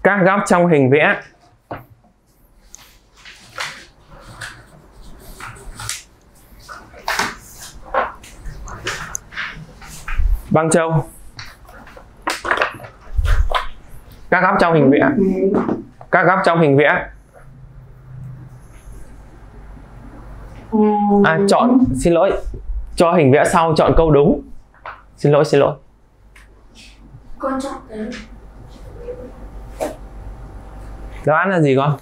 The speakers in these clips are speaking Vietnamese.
Các góc trong hình vẽ. Băng Châu. Các góc trong hình vẽ. Các góc trong hình vẽ. Chọn, xin lỗi, cho hình vẽ sau chọn câu đúng. Xin lỗi. Con chọn đấy. Đáp án là gì con?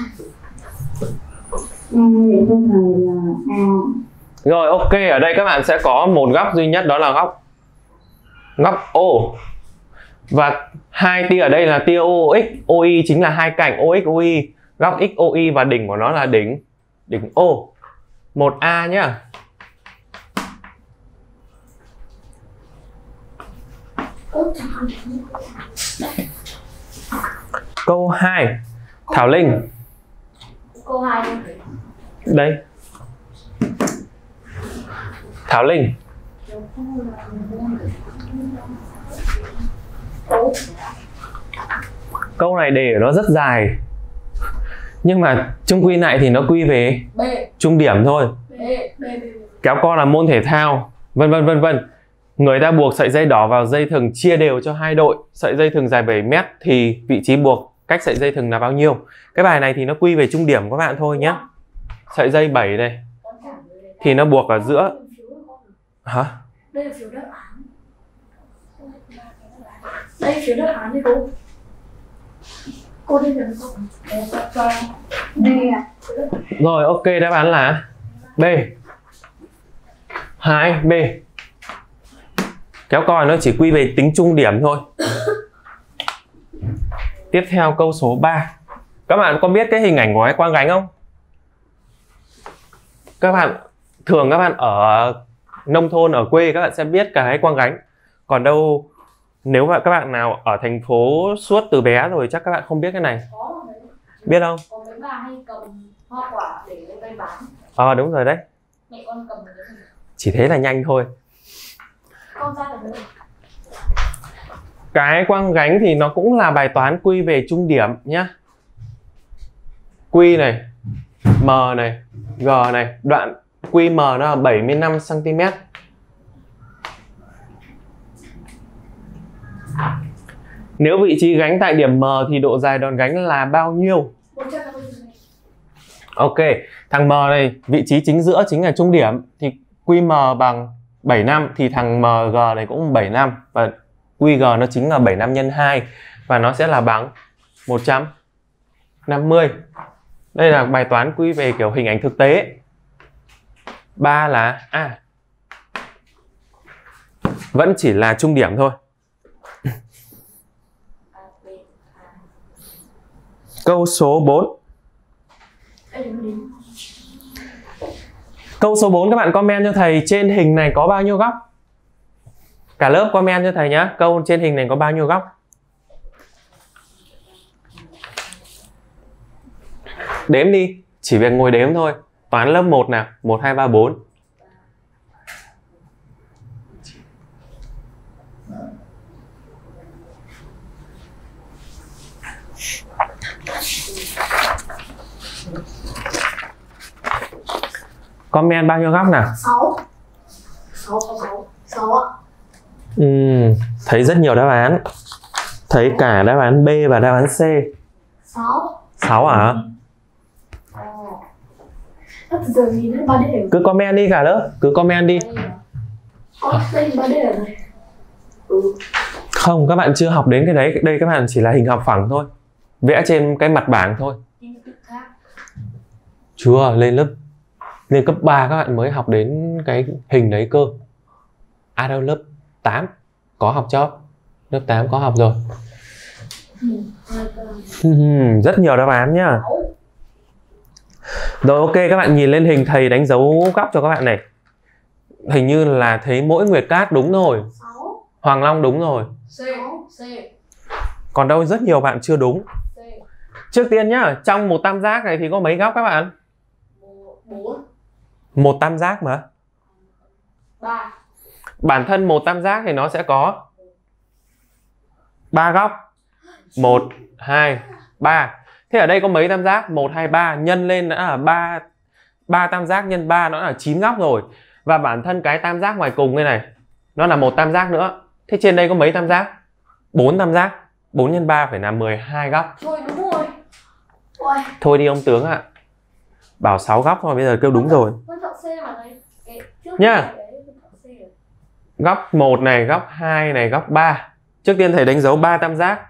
Rồi, ok, ở đây các bạn sẽ có một góc duy nhất, đó là góc O. Và hai tia ở đây là tia OX, OY chính là hai cạnh OX, OY. Góc XOY và đỉnh của nó là đỉnh O. 1A nhá. Câu 2. Thảo Linh. Câu 2. Đây. Thảo Linh. Câu này đề của nó rất dài, nhưng mà chung quy lại thì nó quy về trung điểm thôi. Kéo co là môn thể thao, vân vân. Người ta buộc sợi dây đỏ vào dây thừng chia đều cho hai đội. Sợi dây thừng dài 7 mét thì vị trí buộc cách sợi dây thừng là bao nhiêu? Cái bài này thì nó quy về trung điểm của các bạn thôi nhé. Sợi dây 7 này thì nó buộc ở giữa. Hả? Đây là phiếu đáp án. Đây phiếu đáp án đi cô. Cô đây là câu. Đây à. Rồi, ok, đáp án là B. 2B. Kéo coi nó chỉ quy về tính trung điểm thôi. Tiếp theo câu số 3. Các bạn có biết cái hình ảnh của cái quang gánh không? Các bạn ở nông thôn, ở quê các bạn sẽ biết cái quang gánh. Còn đâu nếu mà các bạn nào ở thành phố suốt từ bé rồi chắc các bạn không biết cái này. Biết không? Có mấy bà hay cầm hoa quả để lên cây bán. Đúng rồi đấy. Mẹ con cầm cái gì? Chỉ thế là nhanh thôi. Con ra được rồi. Cái quang gánh thì nó cũng là bài toán quy về trung điểm nhá. Q này, M này, G này, đoạn QM nó là 75 cm. Nếu vị trí gánh tại điểm M thì độ dài đòn gánh là bao nhiêu? Ok, thằng M này vị trí chính giữa chính là trung điểm thì QM bằng 75 thì thằng MG này cũng 75 và QG nó chính là 75 nhân 2 và nó sẽ là bằng 150. Đây là bài toán quy về kiểu hình ảnh thực tế. 3 là A. Vẫn chỉ là trung điểm thôi. Câu số 4. Câu số 4 các bạn comment cho thầy trên hình này có bao nhiêu góc? Cả lớp comment cho thầy nhé. Câu trên hình này có bao nhiêu góc? Đếm đi. Chỉ việc ngồi đếm thôi. Toán lớp 1 nào. 1, 2, 3, 4. Comment bao nhiêu góc nào? 6. 6 ạ. Thấy rất nhiều đáp án. Thấy cả đáp án B và đáp án C. 6. 6 à? Cứ comment đi cả lớp. Cứ comment đi. Không, các bạn chưa học đến cái đấy. Đây các bạn chỉ là hình học phẳng thôi. Vẽ trên cái mặt bảng thôi. Chưa, lên cấp 3 các bạn mới học đến cái hình đấy cơ. Đâu, lớp 8 có học cho. Lớp 8 có học rồi. Rất nhiều đáp án nhá. Rồi, ok, các bạn nhìn lên hình thầy đánh dấu góc cho các bạn này. Hình như là thấy mỗi Nguyệt Cát đúng rồi. Hoàng Long đúng rồi. C. Còn đâu rất nhiều bạn chưa đúng. Trước tiên nhá, trong một tam giác này thì có mấy góc các bạn? 4. Một tam giác mà. 3. Bản thân một tam giác thì nó sẽ có 3 góc. 1, 2, 3. Thế ở đây có mấy tam giác? 1, 2, 3 nhân lên đã là 3 tam giác nhân 3 nó là 9 góc rồi. Và bản thân cái tam giác ngoài cùng đây này nó là một tam giác nữa. Thế trên đây có mấy tam giác? 4 tam giác. 4 nhân 3 phải là 12 góc. Thôi đúng rồi. Ôi. Thôi đi ông tướng ạ. Bảo 6 góc thôi, bây giờ kêu đúng rồi. Nha. Góc 1 này, góc 2 này, góc 3. Trước tiên thầy đánh dấu 3 tam giác.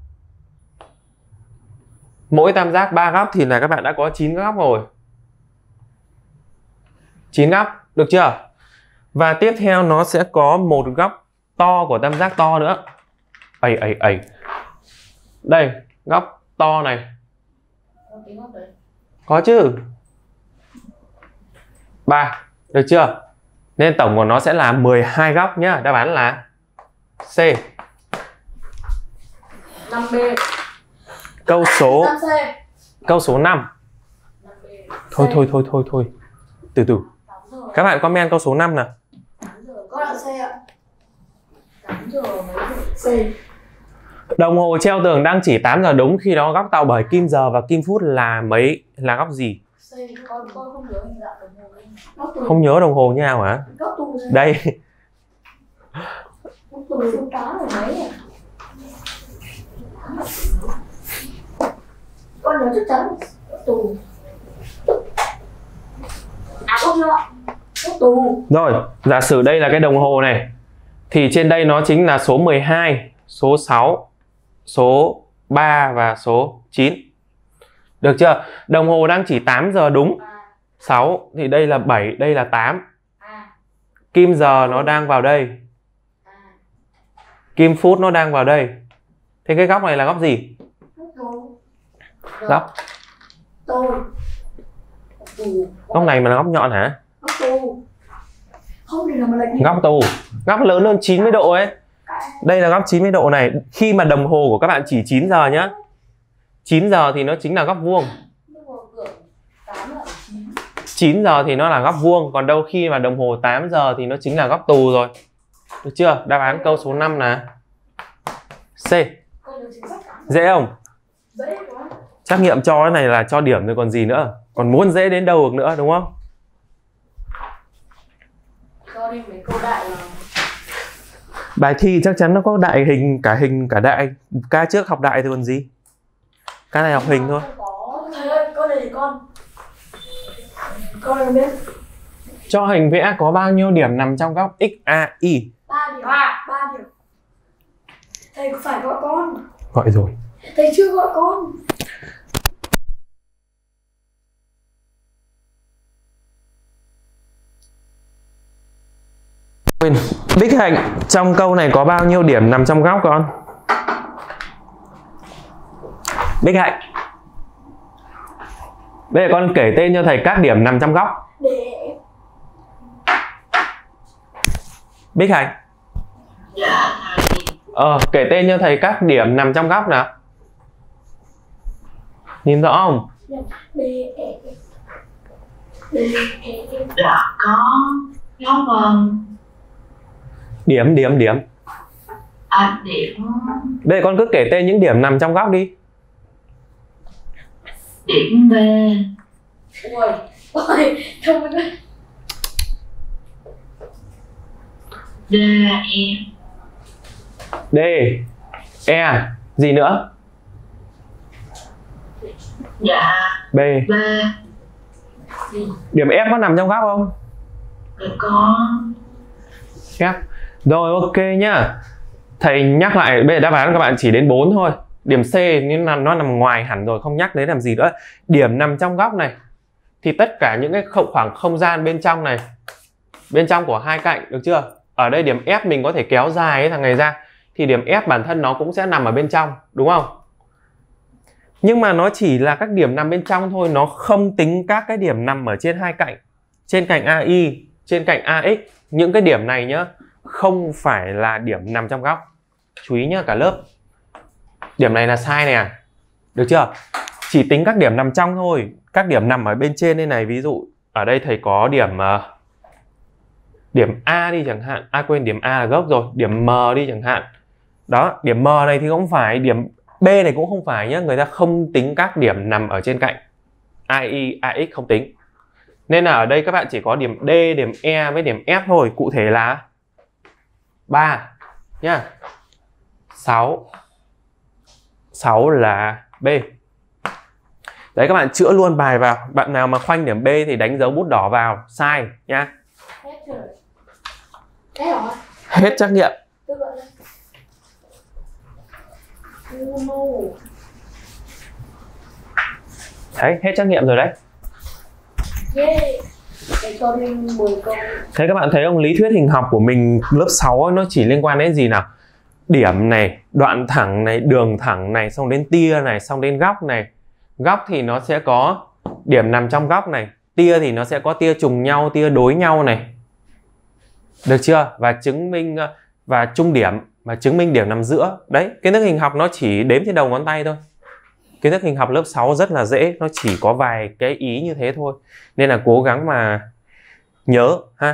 Mỗi tam giác 3 góc thì là các bạn đã có 9 góc rồi. 9 góc, được chưa? Và tiếp theo nó sẽ có một góc to của tam giác to nữa. Đây, góc to này. Có chứ. 3, được chưa? Nên tổng của nó sẽ là 12 góc nhá. Đáp án là C. 5B. Câu số 5. Thôi. Từ từ. Các bạn comment câu số 5 nào. Con là C ạ. 8 giờ mấy C. Đồng hồ treo tường đang chỉ 8 giờ đúng, khi đó góc tạo bởi kim giờ và kim phút là mấy? Là góc gì? C. Con không nhớ hình dạng đồng hồ. Không nhớ đồng hồ như nào hả? Đây. Góc tù 8 là mấy à? Con nhớ chắc chắn góc tù. Không nhớ. Góc tù. Rồi, giả sử đây là cái đồng hồ này. Thì trên đây nó chính là số 12, số 6, số 3 và số 9. Được chưa? Đồng hồ đang chỉ 8 giờ đúng. 6 thì đây là 7, đây là 8. Kim giờ nó đang vào đây. Kim phút nó đang vào đây. Thế cái góc này là góc gì? Góc. Góc này mà là góc nhọn hả? Góc tù. Góc lớn hơn 90 độ ấy. Đây là góc 90 độ này. Khi mà đồng hồ của các bạn chỉ 9 giờ nhá. 9 giờ thì nó chính là góc vuông. 9 giờ thì nó là góc vuông. Còn đâu khi mà đồng hồ 8 giờ thì nó chính là góc tù rồi. Được chưa? Đáp án câu số 5 là C. Dễ không? Trắc nghiệm cho cái này là cho điểm rồi còn gì nữa. Còn muốn dễ đến đâu được nữa đúng không? Bài thi chắc chắn nó có đại hình cả đại. Ca trước học đại thì còn gì. Ca này học hình thôi. Thầy ơi, con này thì con này biết. Cho hình vẽ có bao nhiêu điểm nằm trong góc XAY? 3 điểm. 3 điểm. Thầy phải gọi con. Gọi rồi. Thầy chưa gọi con. Quên. Bích Hạnh, trong câu này có bao nhiêu điểm nằm trong góc con? Bích Hạnh. Bây giờ con kể tên cho thầy các điểm nằm trong góc. Bích Hạnh. Kể tên cho thầy các điểm nằm trong góc nào. Nhìn rõ không? Dạ có góc Điểm. điểm. Bây giờ con cứ kể tên những điểm nằm trong góc đi. Điểm B. Ôi, không biết. D, E. D, E, gì nữa? Dạ. B. B. Điểm F có nằm trong góc không? Có. F. Rồi ok nhá. Thầy nhắc lại, bây giờ đáp án các bạn chỉ đến 4 thôi. Điểm C nhưng là nó nằm ngoài hẳn rồi, không nhắc đến làm gì nữa. Điểm nằm trong góc này thì tất cả những cái khoảng không gian bên trong này, bên trong của hai cạnh, được chưa? Ở đây điểm F mình có thể kéo dài cái thằng này ra thì điểm F bản thân nó cũng sẽ nằm ở bên trong, đúng không? Nhưng mà nó chỉ là các điểm nằm bên trong thôi, nó không tính các cái điểm nằm ở trên hai cạnh. Trên cạnh AI, trên cạnh AX, những cái điểm này nhá, không phải là điểm nằm trong góc. Chú ý nhá cả lớp. Điểm này là sai nè. Được chưa? Chỉ tính các điểm nằm trong thôi. Các điểm nằm ở bên trên đây này, ví dụ ở đây thầy có điểm A đi chẳng hạn. Quên, điểm A là gốc rồi. Điểm M đi chẳng hạn. Đó, điểm M này thì không phải, điểm B này cũng không phải nhé, người ta không tính các điểm nằm ở trên cạnh. AI, AX không tính. Nên là ở đây các bạn chỉ có điểm D, điểm E với điểm F thôi. Cụ thể là 3 nhá. 6. 6 là B. Đấy, các bạn chữa luôn bài vào. Bạn nào mà khoanh điểm B thì đánh dấu bút đỏ vào. Sai nhá. Hết rồi. Hết rồi. Hết trắc nghiệm. Tự luận lên. No. Đấy, hết trắc nghiệm rồi đấy. Yeah. Để cho mình 10 câu. Thế các bạn thấy không, lý thuyết hình học của mình lớp 6 ấy, nó chỉ liên quan đến gì nào? Điểm này, đoạn thẳng này, đường thẳng này, xong đến tia này, xong đến góc này. Góc thì nó sẽ có điểm nằm trong góc này. Tia thì nó sẽ có tia trùng nhau, tia đối nhau này. Được chưa? Và chứng minh và trung điểm và chứng minh điểm nằm giữa. Đấy, kiến thức hình học nó chỉ đếm trên đầu ngón tay thôi. Kiến thức hình học lớp 6 rất là dễ, nó chỉ có vài cái ý như thế thôi. Nên là cố gắng mà nhớ ha.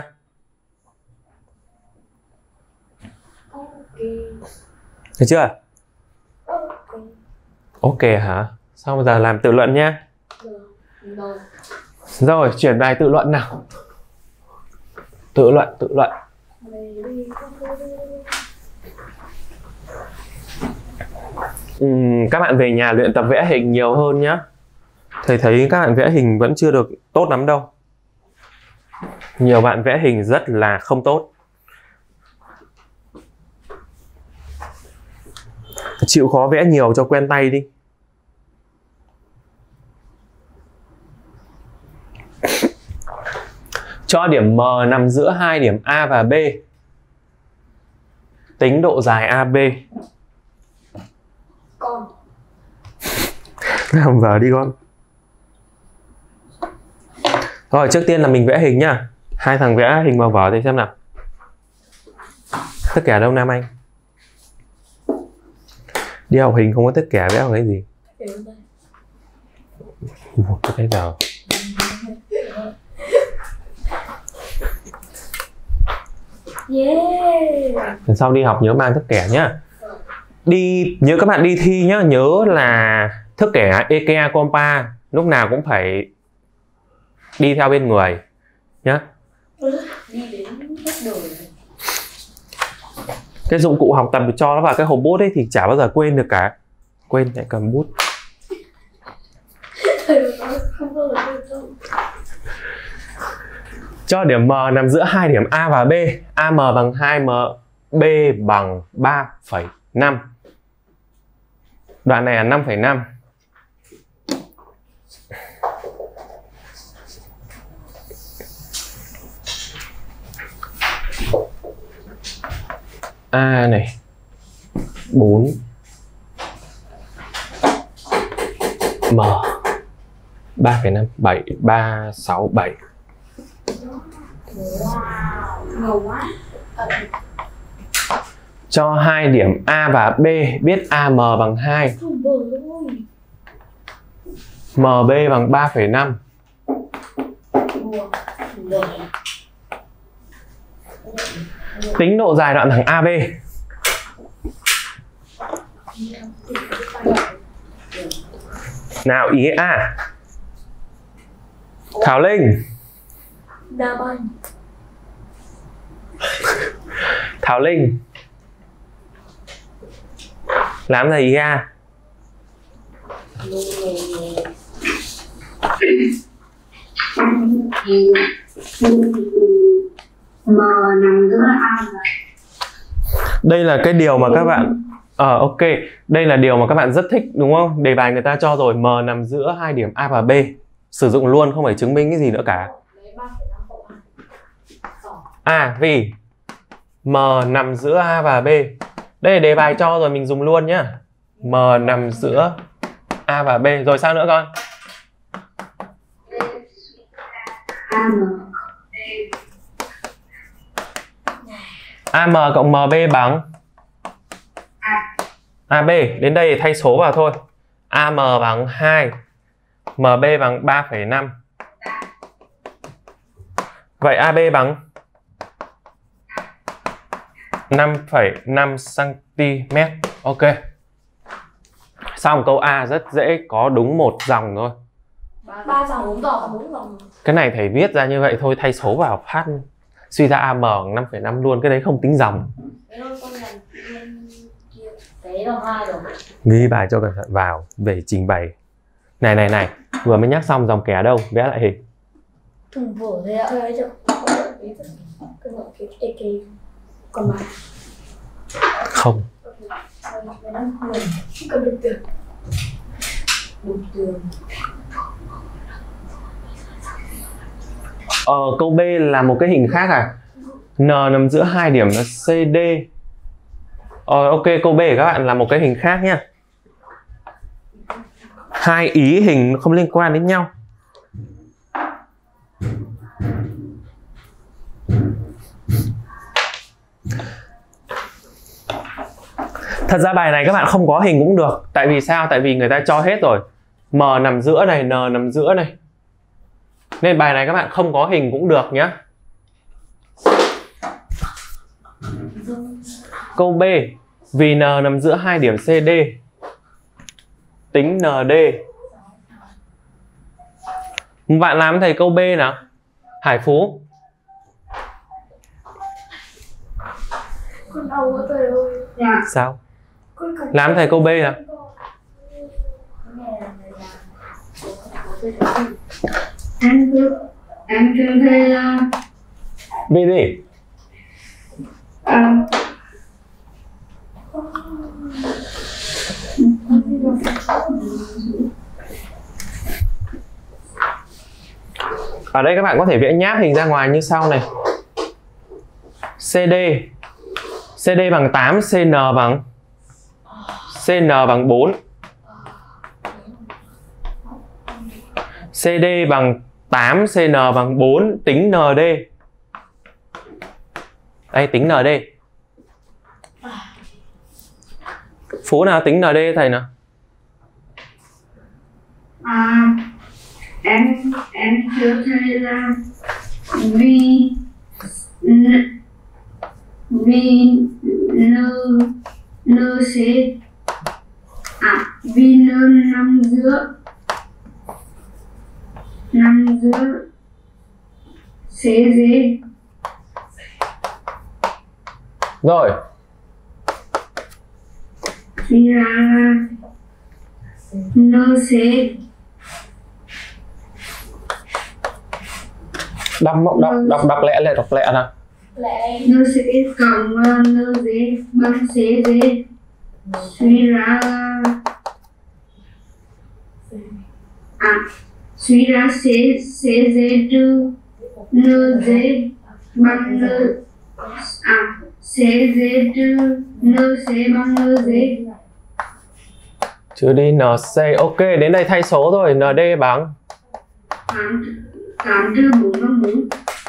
Ok. Được chưa? Ok. Ok hả? Xong bây giờ làm tự luận nhá. Rồi. Rồi, chuyển bài tự luận nào. Tự luận. Các bạn về nhà luyện tập vẽ hình nhiều hơn nhé. Thầy thấy các bạn vẽ hình vẫn chưa được tốt lắm đâu. Nhiều bạn vẽ hình rất là không tốt. Chịu khó vẽ nhiều cho quen tay đi. Cho điểm M nằm giữa hai điểm A và B. Tính độ dài AB. Con. Làm vở đi con. Rồi, trước tiên là mình vẽ hình nhá. Hai thằng vẽ hình vào vở thì xem nào. Tất cả đâu Nam Anh? Đi học hình không có tất cả, vẽ vào cái gì? Cái giờ. Yeah. Lần sau đi học nhớ mang thước kẻ nhá. Nhớ các bạn đi thi nhá, nhớ là thước kẻ IKEA compa lúc nào cũng phải đi theo bên người nhá. Đi đến hết đời. Cái dụng cụ học tập cho nó vào cái hộp bút ấy thì chả bao giờ quên được cả. Quên lại cầm bút. Không bao giờ quên đâu. Cho điểm M nằm giữa hai điểm A và B. AM bằng 2M, B bằng 3,5. Đoạn này là 5,5. A này 4, M 3,5, 7, 3, 6, 7. Wow, ngầu quá. Cho hai điểm A và B, biết AM bằng 2, MB bằng 3,5. Tính độ dài đoạn thẳng AB. Nào, ý A. Thảo Linh. Đa banh. Thảo Linh. Làm gì ý A? M nằm giữa A và Đây là cái điều mà các bạn ok, đây là điều mà các bạn rất thích đúng không? Đề bài người ta cho rồi, M nằm giữa hai điểm A và B. Sử dụng luôn, không phải chứng minh cái gì nữa cả. Vì M nằm giữa A và B. Đây là đề bài cho rồi, mình dùng luôn nhá. M nằm giữa A và B. Rồi sao nữa con? AM cộng MB bằng AB. Đến đây thay số vào thôi. AM bằng 2, MB bằng 3,5. Vậy AB bằng 5,5 cm. Ok. Xong câu A rất dễ, có đúng một dòng thôi. 3 dòng 4 dòng 4 dòng. Cái này thầy viết ra như vậy thôi, thay số vào phát suy ra AM 5,5 luôn, cái đấy không tính dòng. Ghi bài cho cẩn thận vào để trình bày. Này, vừa mới nhắc xong dòng kẻ đâu, vẽ lại hình. Thùng vở thế ạ. Còn bài Không. Cầm được tường. Bục tường. Câu B là một cái hình khác à? N nằm giữa hai điểm là CD. Ok, câu B của các bạn là một cái hình khác nhá. Hai ý hình không liên quan đến nhau. Thật ra bài này các bạn không có hình cũng được. Tại vì sao? Tại vì người ta cho hết rồi. M nằm giữa này, N nằm giữa này. Nên bài này các bạn không có hình cũng được nhé. Câu B, vì N nằm giữa hai điểm CD, tính ND. Bạn làm thầy câu B nào. Hải Phú. Con đau quá thầy ơi. Dạ. Sao? Làm thầy câu B nào. Em kêu thầy là Vì gì? Ở đây các bạn có thể vẽ nháp hình ra ngoài như sau này. CD bằng 8, CN bằng 4. CD bằng 8, CN bằng 4, tính ND. Đây, tính ND. Phú nào tính ND thầy nào? em kêu thầy là vì vì N nằm giữa CG. Rồi. Thì là NC. Đọc lẹ nào. NC cộng NG bằng CG. Suy ra CG trừ NG bằng CG trừ NC bằng NG. Trừ đi NC. Ok, đến đây thay số rồi. ND bằng 8 trừ 4 bằng 4.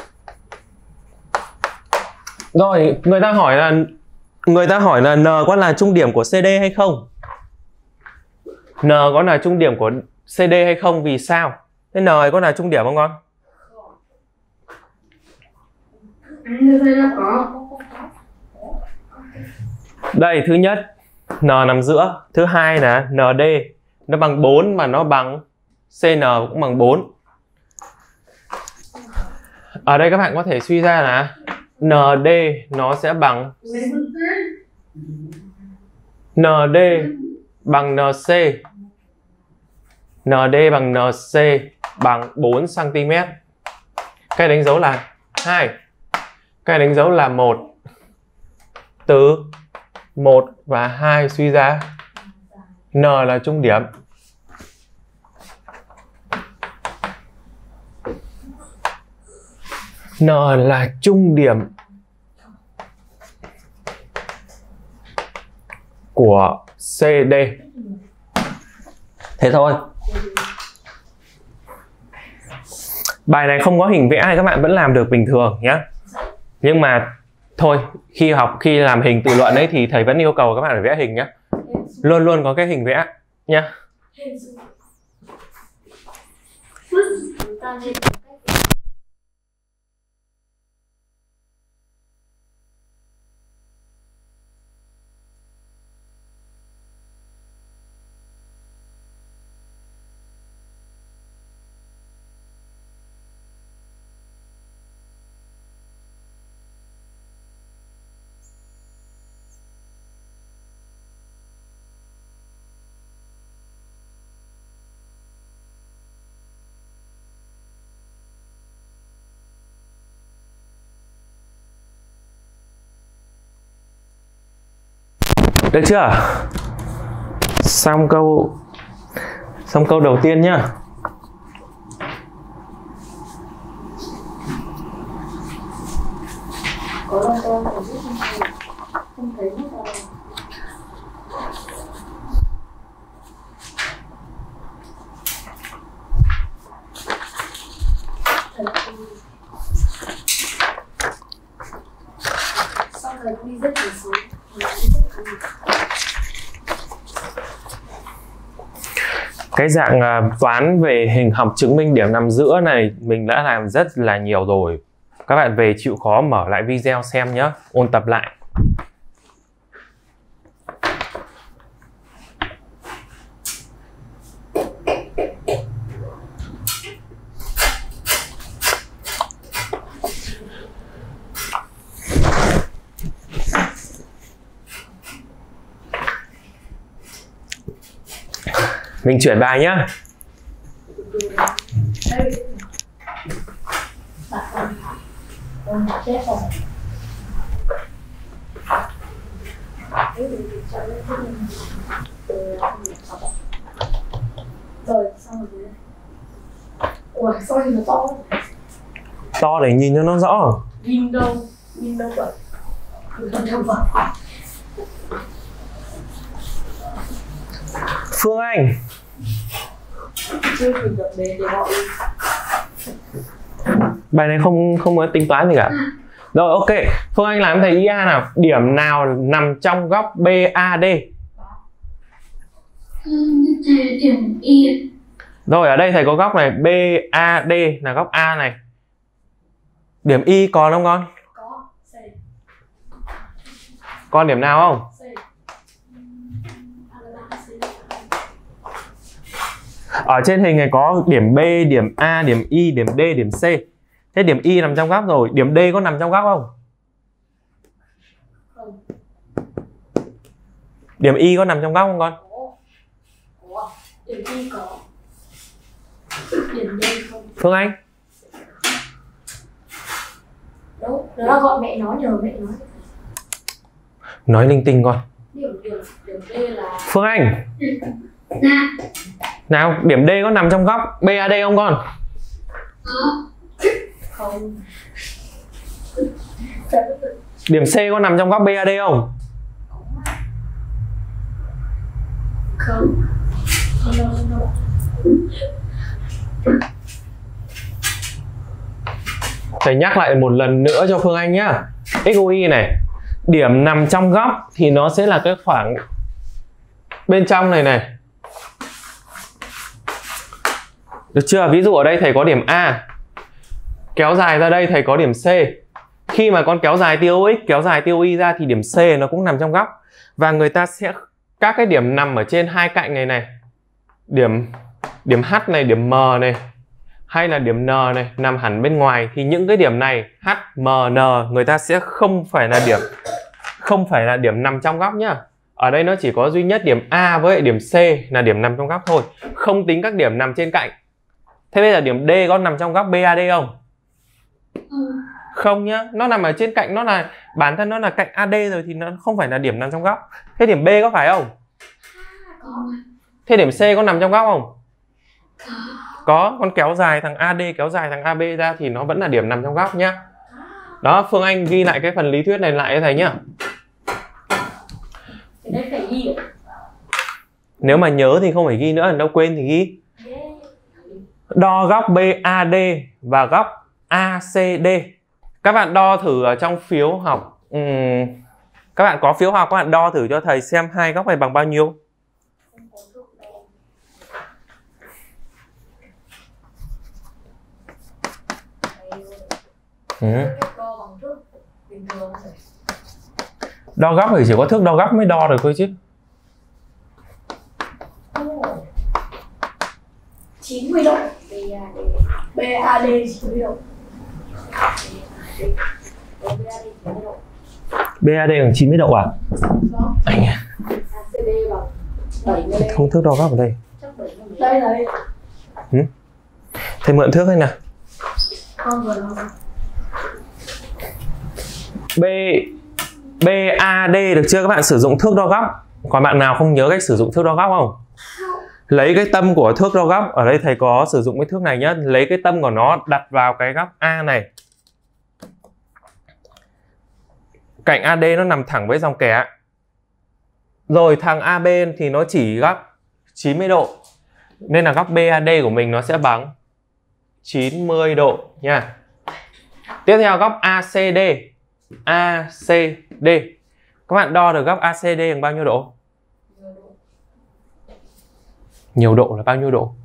Rồi, người ta hỏi là N có là trung điểm của CD hay không? N có là trung điểm của CD hay không? Vì sao? Thế N có là trung điểm không con? Anh thấy là có. Đây, thứ nhất, N nằm giữa. Thứ hai là ND nó bằng 4 mà nó bằng CN cũng bằng 4. Ở đây các bạn có thể suy ra là ND nó sẽ bằng ND bằng NC. ND bằng NC bằng 4 cm. Cái đánh dấu là 2. Cái đánh dấu là 1. Từ 1 và 2 suy ra N là trung điểm. N là trung điểm của CD. Thế thôi. Bài này không có hình vẽ thì các bạn vẫn làm được bình thường nhé. Nhưng mà thôi, khi làm hình tự luận ấy thì thầy vẫn yêu cầu các bạn phải vẽ hình nhé. Luôn luôn có cái hình vẽ nhé. Được chưa? Xong câu đầu tiên nhá. Có lần tôi phải viết không thấy mất rồi. Xong rồi đi rất là sớm. Cái dạng toán về hình học chứng minh điểm nằm giữa này mình đã làm rất là nhiều rồi. Các bạn về chịu khó mở lại video xem nhé, ôn tập lại. Mình chuyển bài nhá. Rồi xong rồi. Ủa sao thì nó to? To để nhìn cho nó rõ. Nhìn đâu vậy? Đâu vậy? Phương Anh. Chưa tìm được để gọi. Bài này không có tính toán gì cả. Rồi ok, Phương Anh làm thầy IA nào. Điểm nào nằm trong góc BAD? Điểm Y. Rồi ở đây thầy có góc này BAD là góc A này. Điểm Y còn không con? Có. C. Còn điểm nào không? C. Ở trên hình này có điểm B, điểm A, điểm Y, điểm D, điểm C. Thế điểm Y nằm trong góc rồi, điểm D có nằm trong góc không? Không. Điểm Y có nằm trong góc không con? Có. Điểm Y có. Điểm D không. Phương Anh? Đâu, đó là gọi mẹ nói, nhờ mẹ nói. Nói linh tinh con. Điểm D là Phương Anh? Nào, điểm D có nằm trong góc BAD không con? không. Điểm C có nằm trong góc BAD không? Không. Không. Thầy nhắc lại một lần nữa cho Phương Anh nhá. XOY này, điểm nằm trong góc thì nó sẽ là cái khoảng bên trong này này. Được chưa? Ví dụ ở đây thầy có điểm A, kéo dài ra đây thầy có điểm C. Khi mà con kéo dài tiêu X, kéo dài tiêu Y ra thì điểm C nó cũng nằm trong góc. Và người ta sẽ, các cái điểm nằm ở trên hai cạnh này này, điểm H này, điểm M này, hay là điểm N này, nằm hẳn bên ngoài. Thì những cái điểm này H, M, N người ta sẽ không phải là điểm nằm trong góc nhá. Ở đây nó chỉ có duy nhất điểm A với điểm C là điểm nằm trong góc thôi, không tính các điểm nằm trên cạnh. Thế bây giờ điểm D có nằm trong góc BAD không? Không nhá, nó nằm ở trên cạnh, nó là bản thân nó là cạnh AD rồi thì nó không phải là điểm nằm trong góc. Thế điểm B có phải không? Thế điểm C có nằm trong góc không? Có, con kéo dài thằng AD, kéo dài thằng AB ra thì nó vẫn là điểm nằm trong góc nhá. Đó, Phương Anh ghi lại cái phần lý thuyết này lại cho thầy nhá. Đấy phải ghi. Nếu mà nhớ thì không phải ghi nữa, đâu quên thì ghi. Đo góc BAD và góc ACD. Các bạn đo thử ở trong phiếu học. Các bạn có phiếu học, các bạn đo thử cho thầy xem hai góc này bằng bao nhiêu. Đo góc thì chỉ có thước đo góc mới đo được thôi chứ. 90 độ. BAD 90 độ. BAD bằng 90 độ à? Anh à. ACD bằng 70. Không thước đo góc ở đây. Đây là đây. Thầy mượn thước đây nào. Con vừa đo. BAD được chưa? Các bạn sử dụng thước đo góc. Còn bạn nào không nhớ cách sử dụng thước đo góc không? Lấy cái tâm của thước đo góc, ở đây thầy có sử dụng cái thước này nhá, lấy cái tâm của nó đặt vào cái góc A này. Cạnh AD nó nằm thẳng với dòng kẻ. Rồi thằng AB thì nó chỉ góc 90 độ. Nên là góc BAD của mình nó sẽ bằng 90 độ nha. Tiếp theo góc ACD. ACD. Các bạn đo được góc ACD bằng bao nhiêu độ? Nhiều độ là bao nhiêu độ?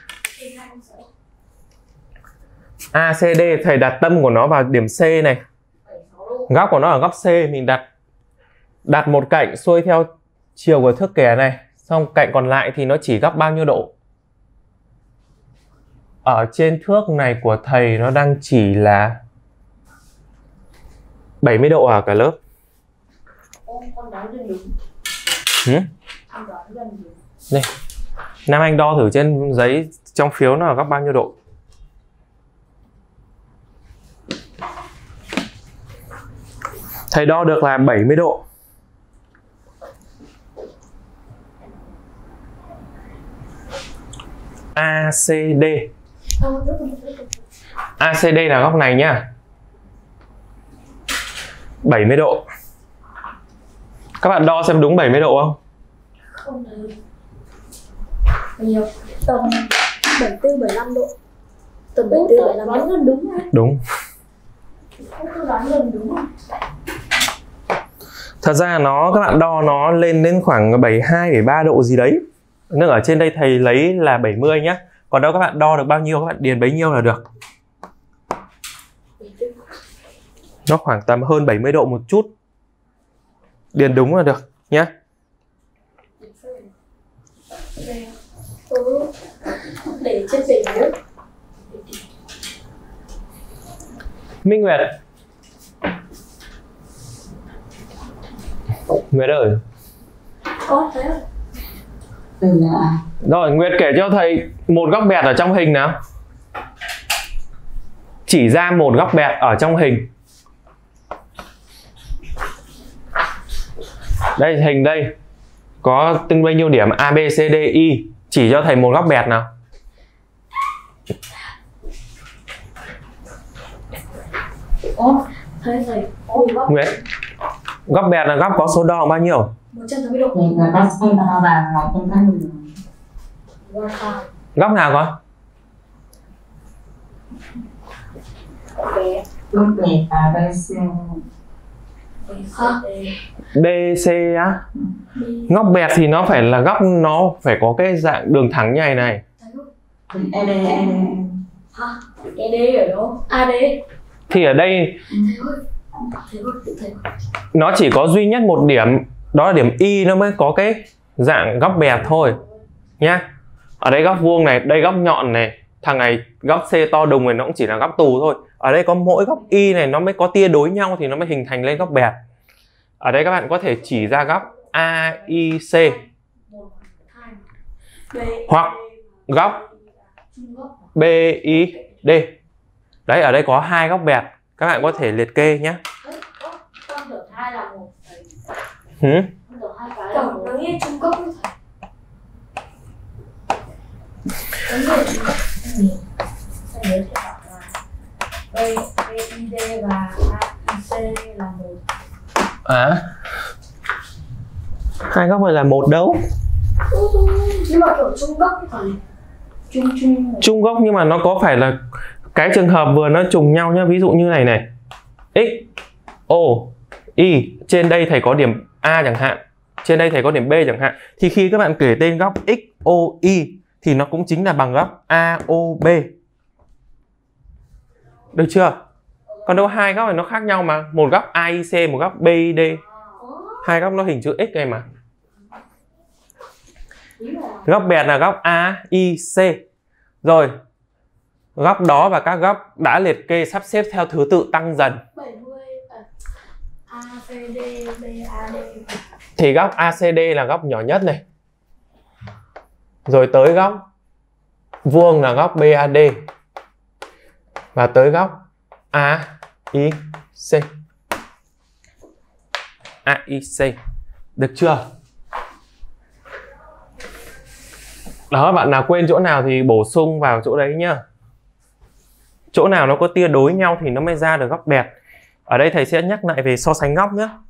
ACD thầy đặt tâm của nó vào điểm C này. Góc của nó ở góc C, mình đặt một cạnh xuôi theo chiều của thước kẻ này, xong cạnh còn lại thì nó chỉ góc bao nhiêu độ? Ở trên thước này của thầy nó đang chỉ là 70 độ à cả lớp? Đây, Nam Anh đo thử trên giấy trong phiếu nó ở góc bao nhiêu độ? Thầy đo được là 70 độ. ACD. ACD là góc này nhá. 70 độ. Các bạn đo xem đúng 70 độ không? Không được. Nhiều. Tầm 74 75 độ. Tầm 74 75 độ đúng rồi. Đúng. Tôi đoán gần đúng không? Thật ra các bạn đo nó lên đến khoảng 72 73 độ gì đấy. Nhưng ở trên đây thầy lấy là 70 nhá. Còn đâu các bạn đo được bao nhiêu các bạn điền bấy nhiêu là được. Nó khoảng tầm hơn 70 độ một chút. Điền đúng là được nhé. Để trên đỉnh nữa. Minh Nguyệt. Nguyệt ơi. Có thế à? Rồi Nguyệt kể cho thầy một góc bẹt ở trong hình nào. Chỉ ra một góc bẹt ở trong hình. Đây hình đây có từng bao nhiêu điểm A, B, C, D, E. Chỉ cho thầy một góc bẹt nào. Thấy thầy. Nguyệt, góc bẹt là góc có số đo bao nhiêu? 180 độ. Người ta xem nó vào nó không thấy mình. Góc nào con? Lúc về à đây xem DC á. Góc bẹt thì nó phải là góc, nó phải có cái dạng đường thẳng như này. ED ED ở đâu? AD. Thì ở đây nó chỉ có duy nhất một điểm, đó là điểm Y nó mới có cái dạng góc bẹt thôi nhá. Ở đây góc vuông này, đây góc nhọn này, thằng này góc C to đùng này nó cũng chỉ là góc tù thôi. Ở đây có mỗi góc Y này nó mới có tia đối nhau thì nó mới hình thành lên góc bẹt. Ở đây các bạn có thể chỉ ra góc AIC hoặc góc BID. Đấy, ở đây có hai góc bẹt, các bạn có thể liệt kê nhé. Tổng nó nghe Trung Quốc như thầy. BID và AIC là một. À, hai góc này là một đâu. Nhưng mà kiểu Trung Quốc phải Trung góc, nhưng mà nó có phải là cái trường hợp vừa nó trùng nhau nhá. Ví dụ như này này, X, O, Y. Trên đây thầy có điểm A chẳng hạn, trên đây thầy có điểm B chẳng hạn. Thì khi các bạn kể tên góc X, O, Y thì nó cũng chính là bằng góc AOB. Được chưa? Còn đâu hai góc này nó khác nhau mà. Một góc AIC, một góc BID. Hai góc nó hình chữ X này mà. Góc bẹt là góc AIC. Rồi, góc đó và các góc đã liệt kê sắp xếp theo thứ tự tăng dần. 70 ACD BAD. Thì góc ACD là góc nhỏ nhất này. Rồi tới góc vuông là góc BAD. Và tới góc AIC. AIC. Được chưa? Đó, bạn nào quên chỗ nào thì bổ sung vào chỗ đấy nhá. Chỗ nào nó có tia đối nhau thì nó mới ra được góc bẹt. Ở đây thầy sẽ nhắc lại về so sánh góc nhé.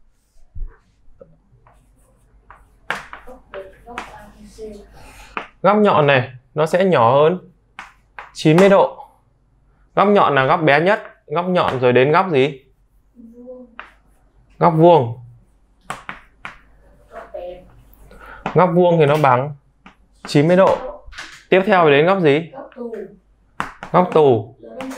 Góc nhọn này nó sẽ nhỏ hơn 90 độ. Góc nhọn là góc bé nhất. Góc nhọn rồi đến góc gì? Góc vuông. Góc vuông thì nó bằng 90 độ. Tiếp theo đến góc gì? Góc tù.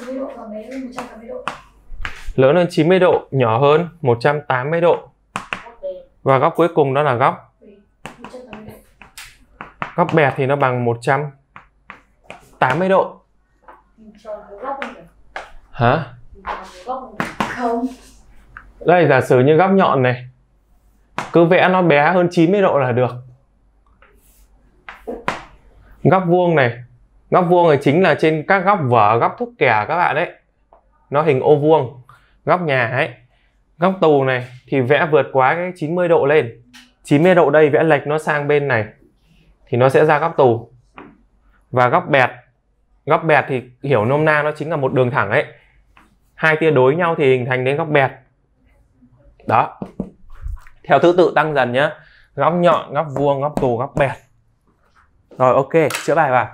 Lớn hơn 90 độ, nhỏ hơn 180 độ. Và góc cuối cùng đó là góc bẹt thì nó bằng 180 độ. Hả? Không. Đây giả sử như góc nhọn này, cứ vẽ nó bé hơn 90 độ là được. Góc vuông này, góc vuông này chính là trên các góc vở, góc thước kẻ các bạn đấy, nó hình ô vuông. Góc nhà ấy, góc tù này thì vẽ vượt quá cái 90 độ lên. 90 độ đây vẽ lệch nó sang bên này thì nó sẽ ra góc tù. Và góc bẹt thì hiểu nôm na nó chính là một đường thẳng ấy. Hai tia đối nhau thì hình thành đến góc bẹt. Đó. Theo thứ tự tăng dần nhá. Góc nhọn, góc vuông, góc tù, góc bẹt. Rồi ok, chữa bài vào.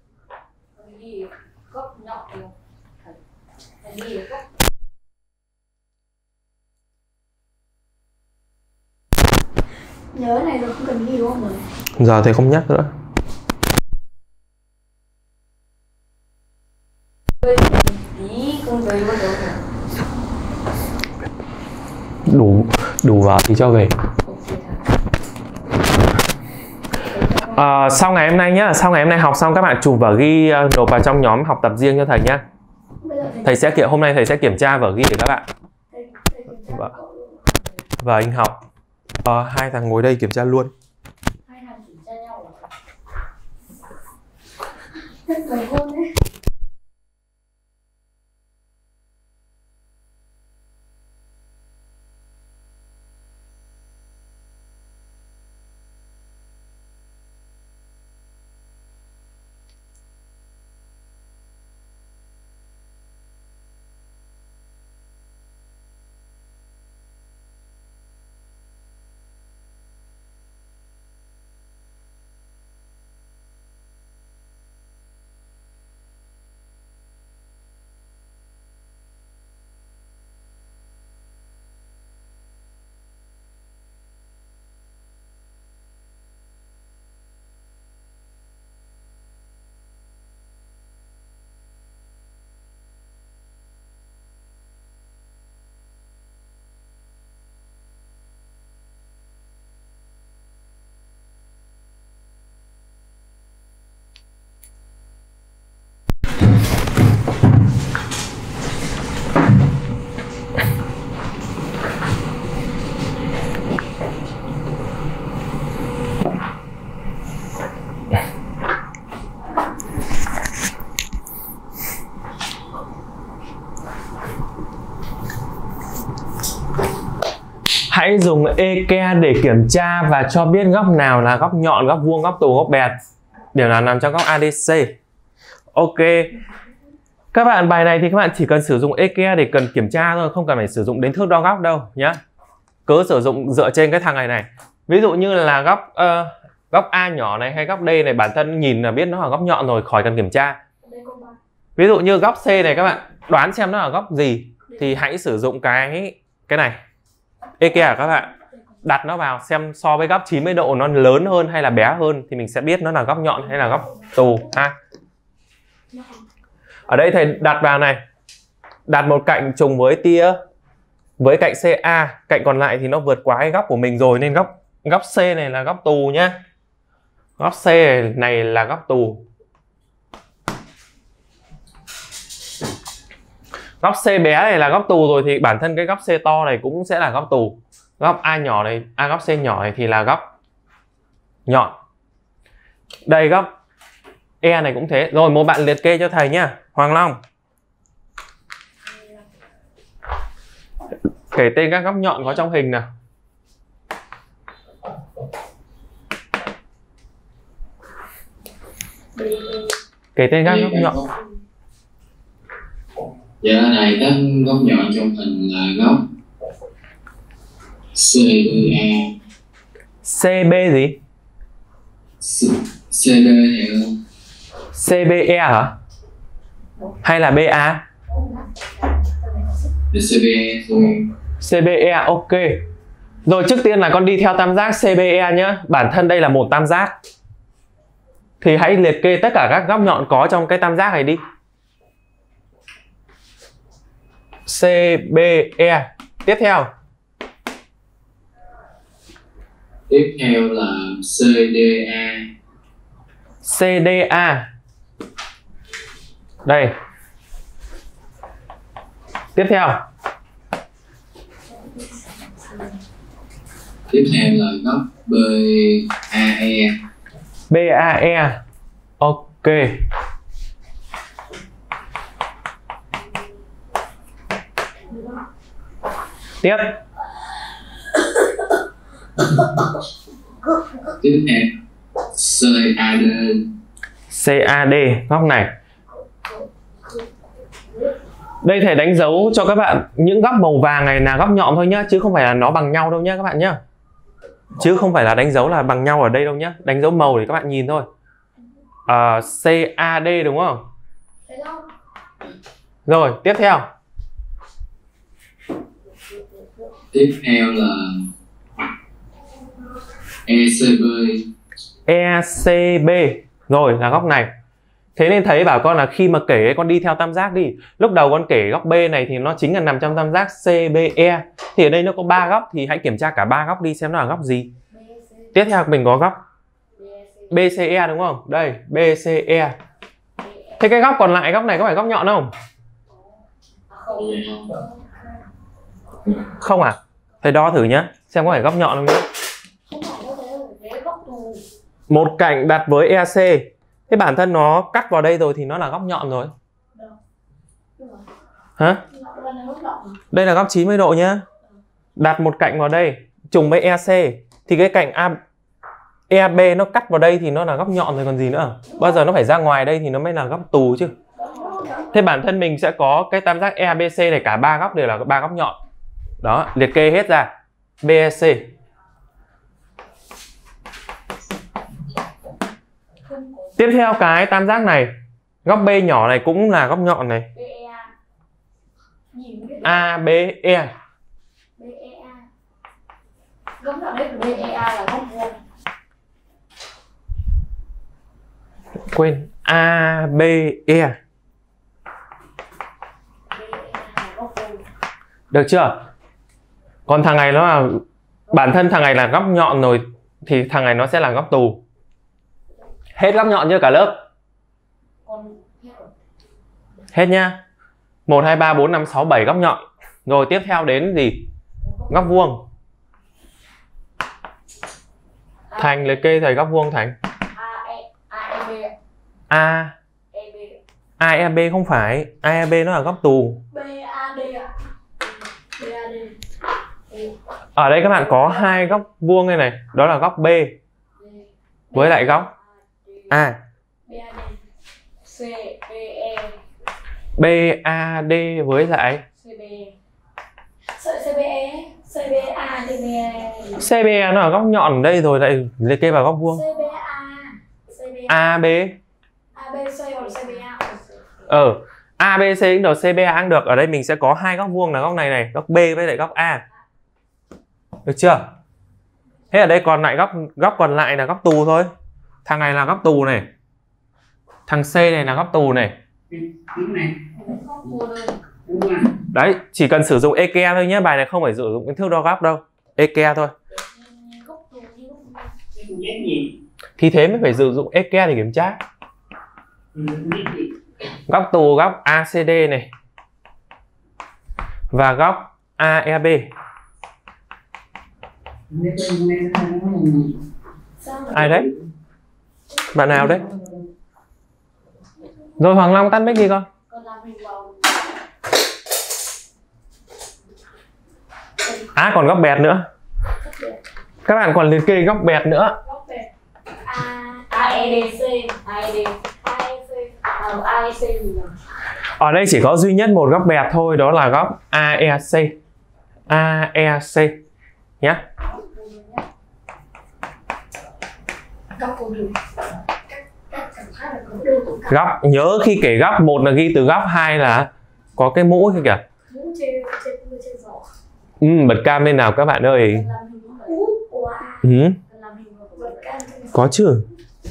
Nhớ này rồi không cần ghi đúng không rồi? Giờ thầy không nhắc nữa. Đủ vở thì cho về. Sau ngày hôm nay nhá, sau ngày hôm nay học xong các bạn chụp vở ghi nộp vào trong nhóm học tập riêng cho thầy nhá. Hôm nay thầy sẽ kiểm tra vở ghi để các bạn. Và anh học. Hai thằng ngồi đây kiểm tra luôn. Hai thằng kiểm tra nhau à? Hãy dùng eke để kiểm tra và cho biết góc nào là góc nhọn, góc vuông, góc tù, góc bẹt. Điểm nào nằm trong góc ADC. Ok. Các bạn, bài này thì các bạn chỉ cần sử dụng eke để cần kiểm tra thôi, không cần phải sử dụng đến thước đo góc đâu nhá. Cứ sử dụng dựa trên cái thằng này. Ví dụ như là góc A nhỏ này hay góc D này, bản thân nhìn là biết nó là góc nhọn rồi, khỏi cần kiểm tra. Ví dụ như góc C này các bạn đoán xem nó là góc gì thì hãy sử dụng cái này. Eke các bạn đặt nó vào xem so với góc 90 độ nó lớn hơn hay là bé hơn thì mình sẽ biết nó là góc nhọn hay là góc tù ha. Ở đây thầy đặt vào này, đặt một cạnh trùng với cạnh CA, cạnh còn lại thì nó vượt quá cái góc của mình rồi nên góc C này là góc tù nhá. Góc C này là góc tù. Góc C bé này là góc tù rồi thì bản thân cái góc C to này cũng sẽ là góc tù. Góc A nhỏ này, góc C nhỏ này thì là góc nhọn. Đây góc E này cũng thế. Rồi một bạn liệt kê cho thầy nhá. Hoàng Long. Kể tên các góc nhọn có trong hình nào. Kể tên các góc nhọn. Dạ này các góc nhọn trong hình là góc CBA. CB gì? CB hiểu không? CBE hả? Hay là BA? CBE. CBE, ok. Rồi trước tiên là con đi theo tam giác CBE nhá. Bản thân đây là một tam giác. Thì hãy liệt kê tất cả các góc nhọn có trong cái tam giác này đi. CBE. Tiếp theo. Tiếp theo là CDA. CDA. Đây. Tiếp theo. Tiếp theo là góc BAE. BAE. Ok. Tiếp. Tiếp theo CAD. CAD, góc này. Đây thầy đánh dấu cho các bạn những góc màu vàng này là góc nhọn thôi nhá, chứ không phải là nó bằng nhau đâu nhá các bạn nhá. Chứ không phải là đánh dấu là bằng nhau ở đây đâu nhá. Đánh dấu màu để các bạn nhìn thôi. CAD đúng không? Rồi, tiếp theo. Tiếp theo là ECB. ECB. Rồi, là góc này. Thế nên thầy bảo con là khi mà kể con đi theo tam giác đi. Lúc đầu con kể góc B này thì nó chính là nằm trong tam giác CBE. Thì ở đây nó có 3 góc thì hãy kiểm tra cả 3 góc đi xem nó là góc gì. Tiếp theo mình có góc BCE đúng không? Đây, BCE. Thế cái góc còn lại, góc này có phải góc nhọn không? Không à? Thầy đo thử nhá, xem có phải góc nhọn không nhá. Một cạnh đặt với EC. Thế bản thân nó cắt vào đây rồi thì nó là góc nhọn rồi. Hả? Đây là góc 90 độ nhá. Đặt một cạnh vào đây trùng với EC thì cái cạnh EB nó cắt vào đây thì nó là góc nhọn rồi còn gì nữa. Bao giờ nó phải ra ngoài đây thì nó mới là góc tù chứ. Thế bản thân mình sẽ có cái tam giác EBC này, cả 3 góc đều là 3 góc nhọn. Đó, liệt kê hết ra. BEC. Tiếp theo cái tam giác này, góc B nhỏ này cũng là góc nhọn này. ABE. Góc nhọn đấy của BEA là góc vuông. Quên, ABE. Được chưa? Còn thằng này nó là bản thân thằng này là góc nhọn rồi thì thằng này nó sẽ là góc tù. Hết góc nhọn chưa cả lớp? Hết nhá. 1 2 3 4 5 6 7 góc nhọn. Rồi tiếp theo đến gì? Góc vuông. Thành liệt kê thầy góc vuông Thành. AEB không phải, AEB nó là góc tù. Ở đây các bạn có 2 góc vuông đây này, đó là góc B với lại góc A. BAD với lại CBE nó là góc nhọn ở đây rồi lại liệt kê vào góc vuông. AB. ABC cũng được, CBA cũng được. Ở đây mình sẽ có 2 góc vuông là góc này này, góc B với lại góc A. Được chưa? Thế ở đây còn lại góc còn lại là góc tù thôi. Thằng này là góc tù này. Thằng C này là góc tù này. Đấy, chỉ cần sử dụng eke thôi nhé. Bài này không phải sử dụng cái thước đo góc đâu. Eke thôi. Thì thế mới phải sử dụng eke để kiểm tra. Góc tù góc ACD này và góc AEB. Ai đấy? Bạn nào đấy? Rồi Hoàng Long tắt mic đi con. Còn góc bẹt nữa. Các bạn còn liệt kê góc bẹt nữa. AEC gì nhỉ? Ở đây chỉ có duy nhất một góc bẹt thôi, đó là góc AEC. AEC nhé. Góc của đường. Góc, nhớ khi kể góc, một là ghi từ góc, hai là có cái mũ kia kìa. Mũ trên giỏ. Bật cam lên nào các bạn ơi. Có chứ.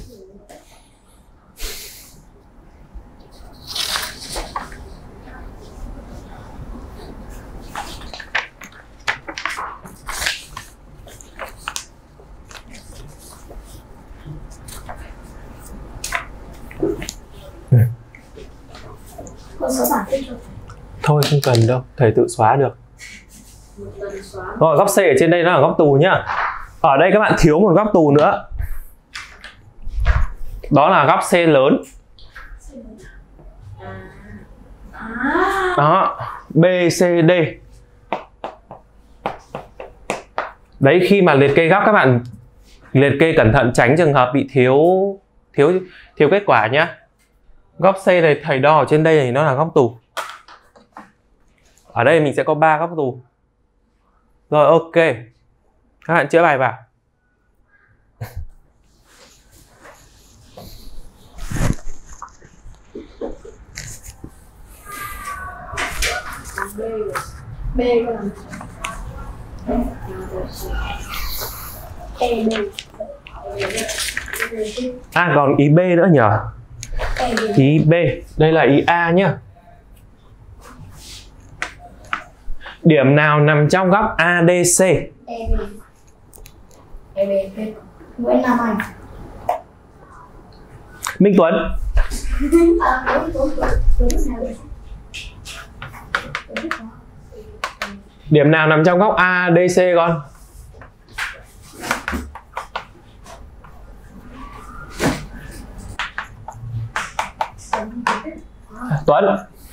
Con xóa bản tên cho Thôi không cần đâu, thầy tự xóa được. Rồi góc C ở trên đây nó là góc tù nhá. Ở đây các bạn thiếu một góc tù nữa. Đó là góc C lớn. Đó, BCD. Đấy, khi mà liệt kê góc các bạn liệt kê cẩn thận, tránh trường hợp bị thiếu kết quả nhá. Góc C này thầy đo ở trên đây thì nó là góc tù. Ở đây mình sẽ có 3 góc tù. Rồi ok. Các bạn chữa bài vào. B con làm E B. À còn ý B nữa nhỉ? Ý B, đây là ý A nhá. Điểm nào nằm trong góc ADC? EB. Nguyễn Nam Anh. Minh Tuấn. Điểm nào nằm trong góc ADC con? Tuấn.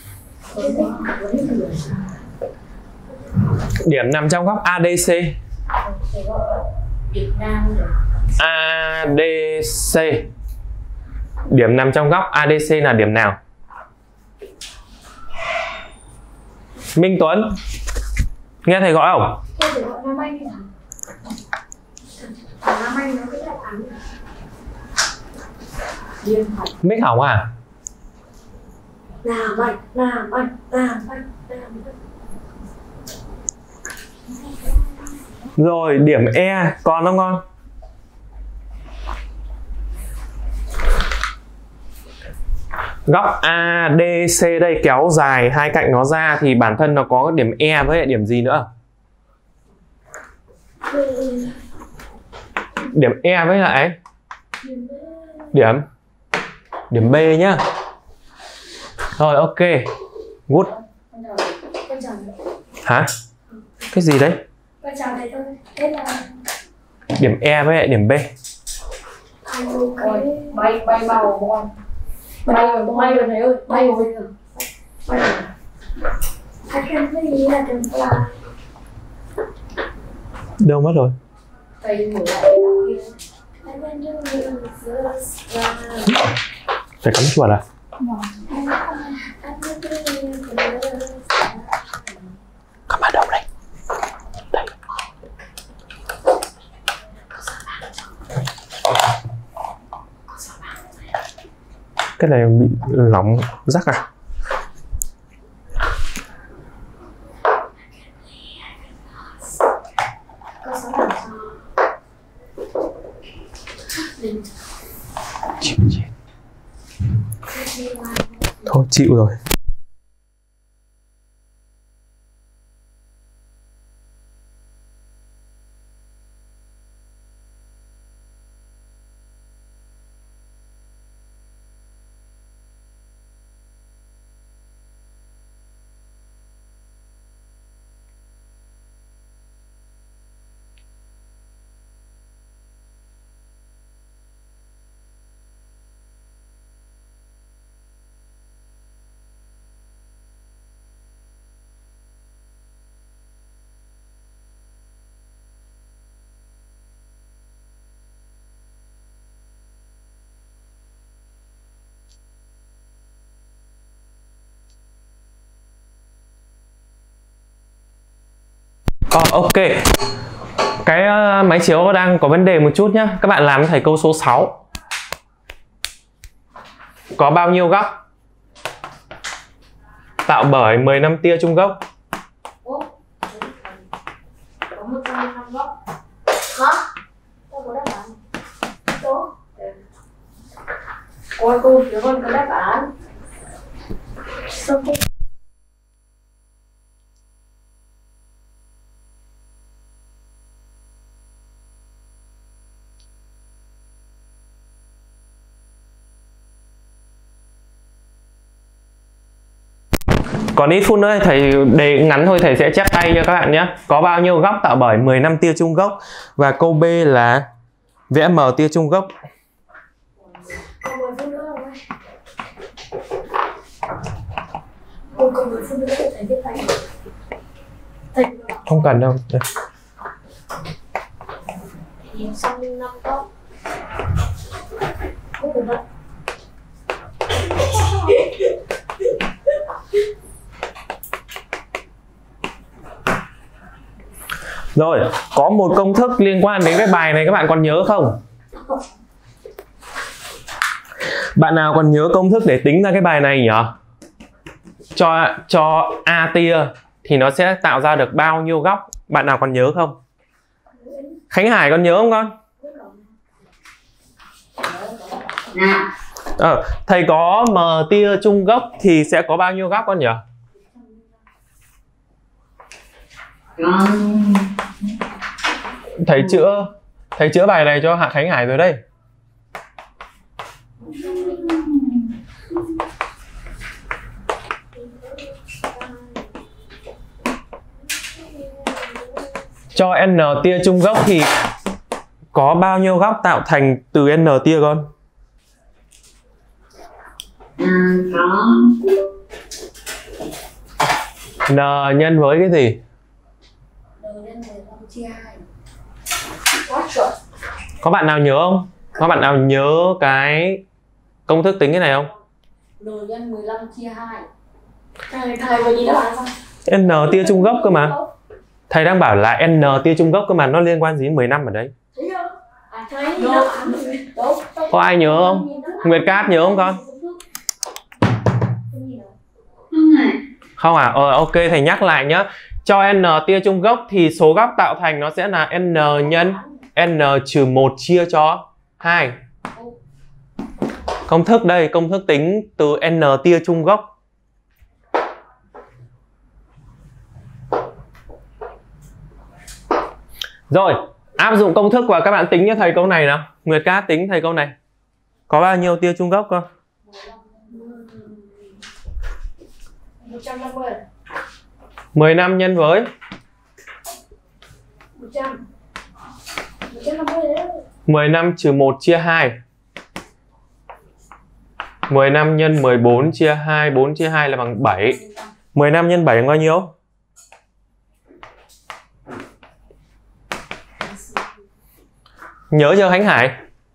Điểm nằm trong góc ADC. ADC. Điểm nằm trong góc ADC là điểm nào? Minh Tuấn. Nghe thầy gọi không? Thầy gọi Nam Anh hả? Nam Anh nó cái đáp án Mích hỏng à? Nam Anh. Rồi điểm E còn không con? Góc ADC đây kéo dài hai cạnh nó ra thì bản thân nó có điểm E với lại điểm gì nữa? Điểm E với lại điểm B nhá. Rồi ok. Good. Hả? Cái gì đấy? Con chào thầy thôi. Thế là Điểm E với lại điểm B. bay màu con. Bay rồi thầy ơi, bay rồi. I can see that and fly. Đâu mất rồi? Thầy mở lại cái đọc kia. Phải cắm chuột à? Cắm ở đâu đây? Đây. Cái này bị lỏng rắc à? Chịu chết. Thôi chịu rồi. Ok. Cái máy chiếu đang có vấn đề một chút nhá. Các bạn làm thầy câu số 6. Có bao nhiêu góc tạo bởi 15 tia chung gốc? Có 105 góc. Hả? Đâu có đáp án. Số. Ôi cô, nếu con có đáp án. Sao cô? Còn ít phút nữa thầy đề ngắn thôi, thầy sẽ chép tay cho các bạn nhé. Có bao nhiêu góc tạo bởi 15 tia chung gốc? Và câu B là vẽ M tia chung gốc. Còn 10 phút nữa không ơi? Cô còn 10 phút nữa để thầy viết tay. Thầy Không cần đâu. Đây. 105 góc. Không cần đâu. Rồi, có một công thức liên quan đến cái bài này các bạn còn nhớ không? Bạn nào còn nhớ công thức để tính ra cái bài này nhỉ? Cho A tia thì nó sẽ tạo ra được bao nhiêu góc? Bạn nào còn nhớ không? Khánh Hải còn nhớ không con? Thầy có M tia chung gốc thì sẽ có bao nhiêu góc con nhỉ? Thầy chữa bài này cho Hạ Khánh Hải rồi đây. Cho n tia chung gốc thì có bao nhiêu góc tạo thành từ n tia con? N nhân với cái gì? Có bạn nào nhớ không? Có bạn nào nhớ cái công thức tính cái này không? N nhân 15 chia 2. Thầy vừa nhìn đáp án xong. N tia chung gốc cơ mà. Thầy đang bảo là n tia chung gốc cơ mà, nó liên quan gì đến 15 ở đấy? Thấy chưa? À thấy đáp án rồi. Có ai nhớ không? Nguyệt Cát nhớ không con? Không à? Ok, thầy nhắc lại nhá. Cho n tia chung gốc thì số góc tạo thành nó sẽ là n nhân n trừ 1 chia cho 2. Công thức đây, công thức tính từ n tia chung gốc. Rồi, áp dụng công thức và các bạn tính cho thầy câu này nào. Nguyệt Cát tính thầy câu này. Có bao nhiêu tia chung gốc cơ? 150. 15 nhân với 100. 150 đấy. 15 trừ 1 chia 2. 15 nhân 14 chia 2, 4 chia 2 là bằng 7. 15 nhân 7 là bao nhiêu? Nhớ chưa Khánh Hải?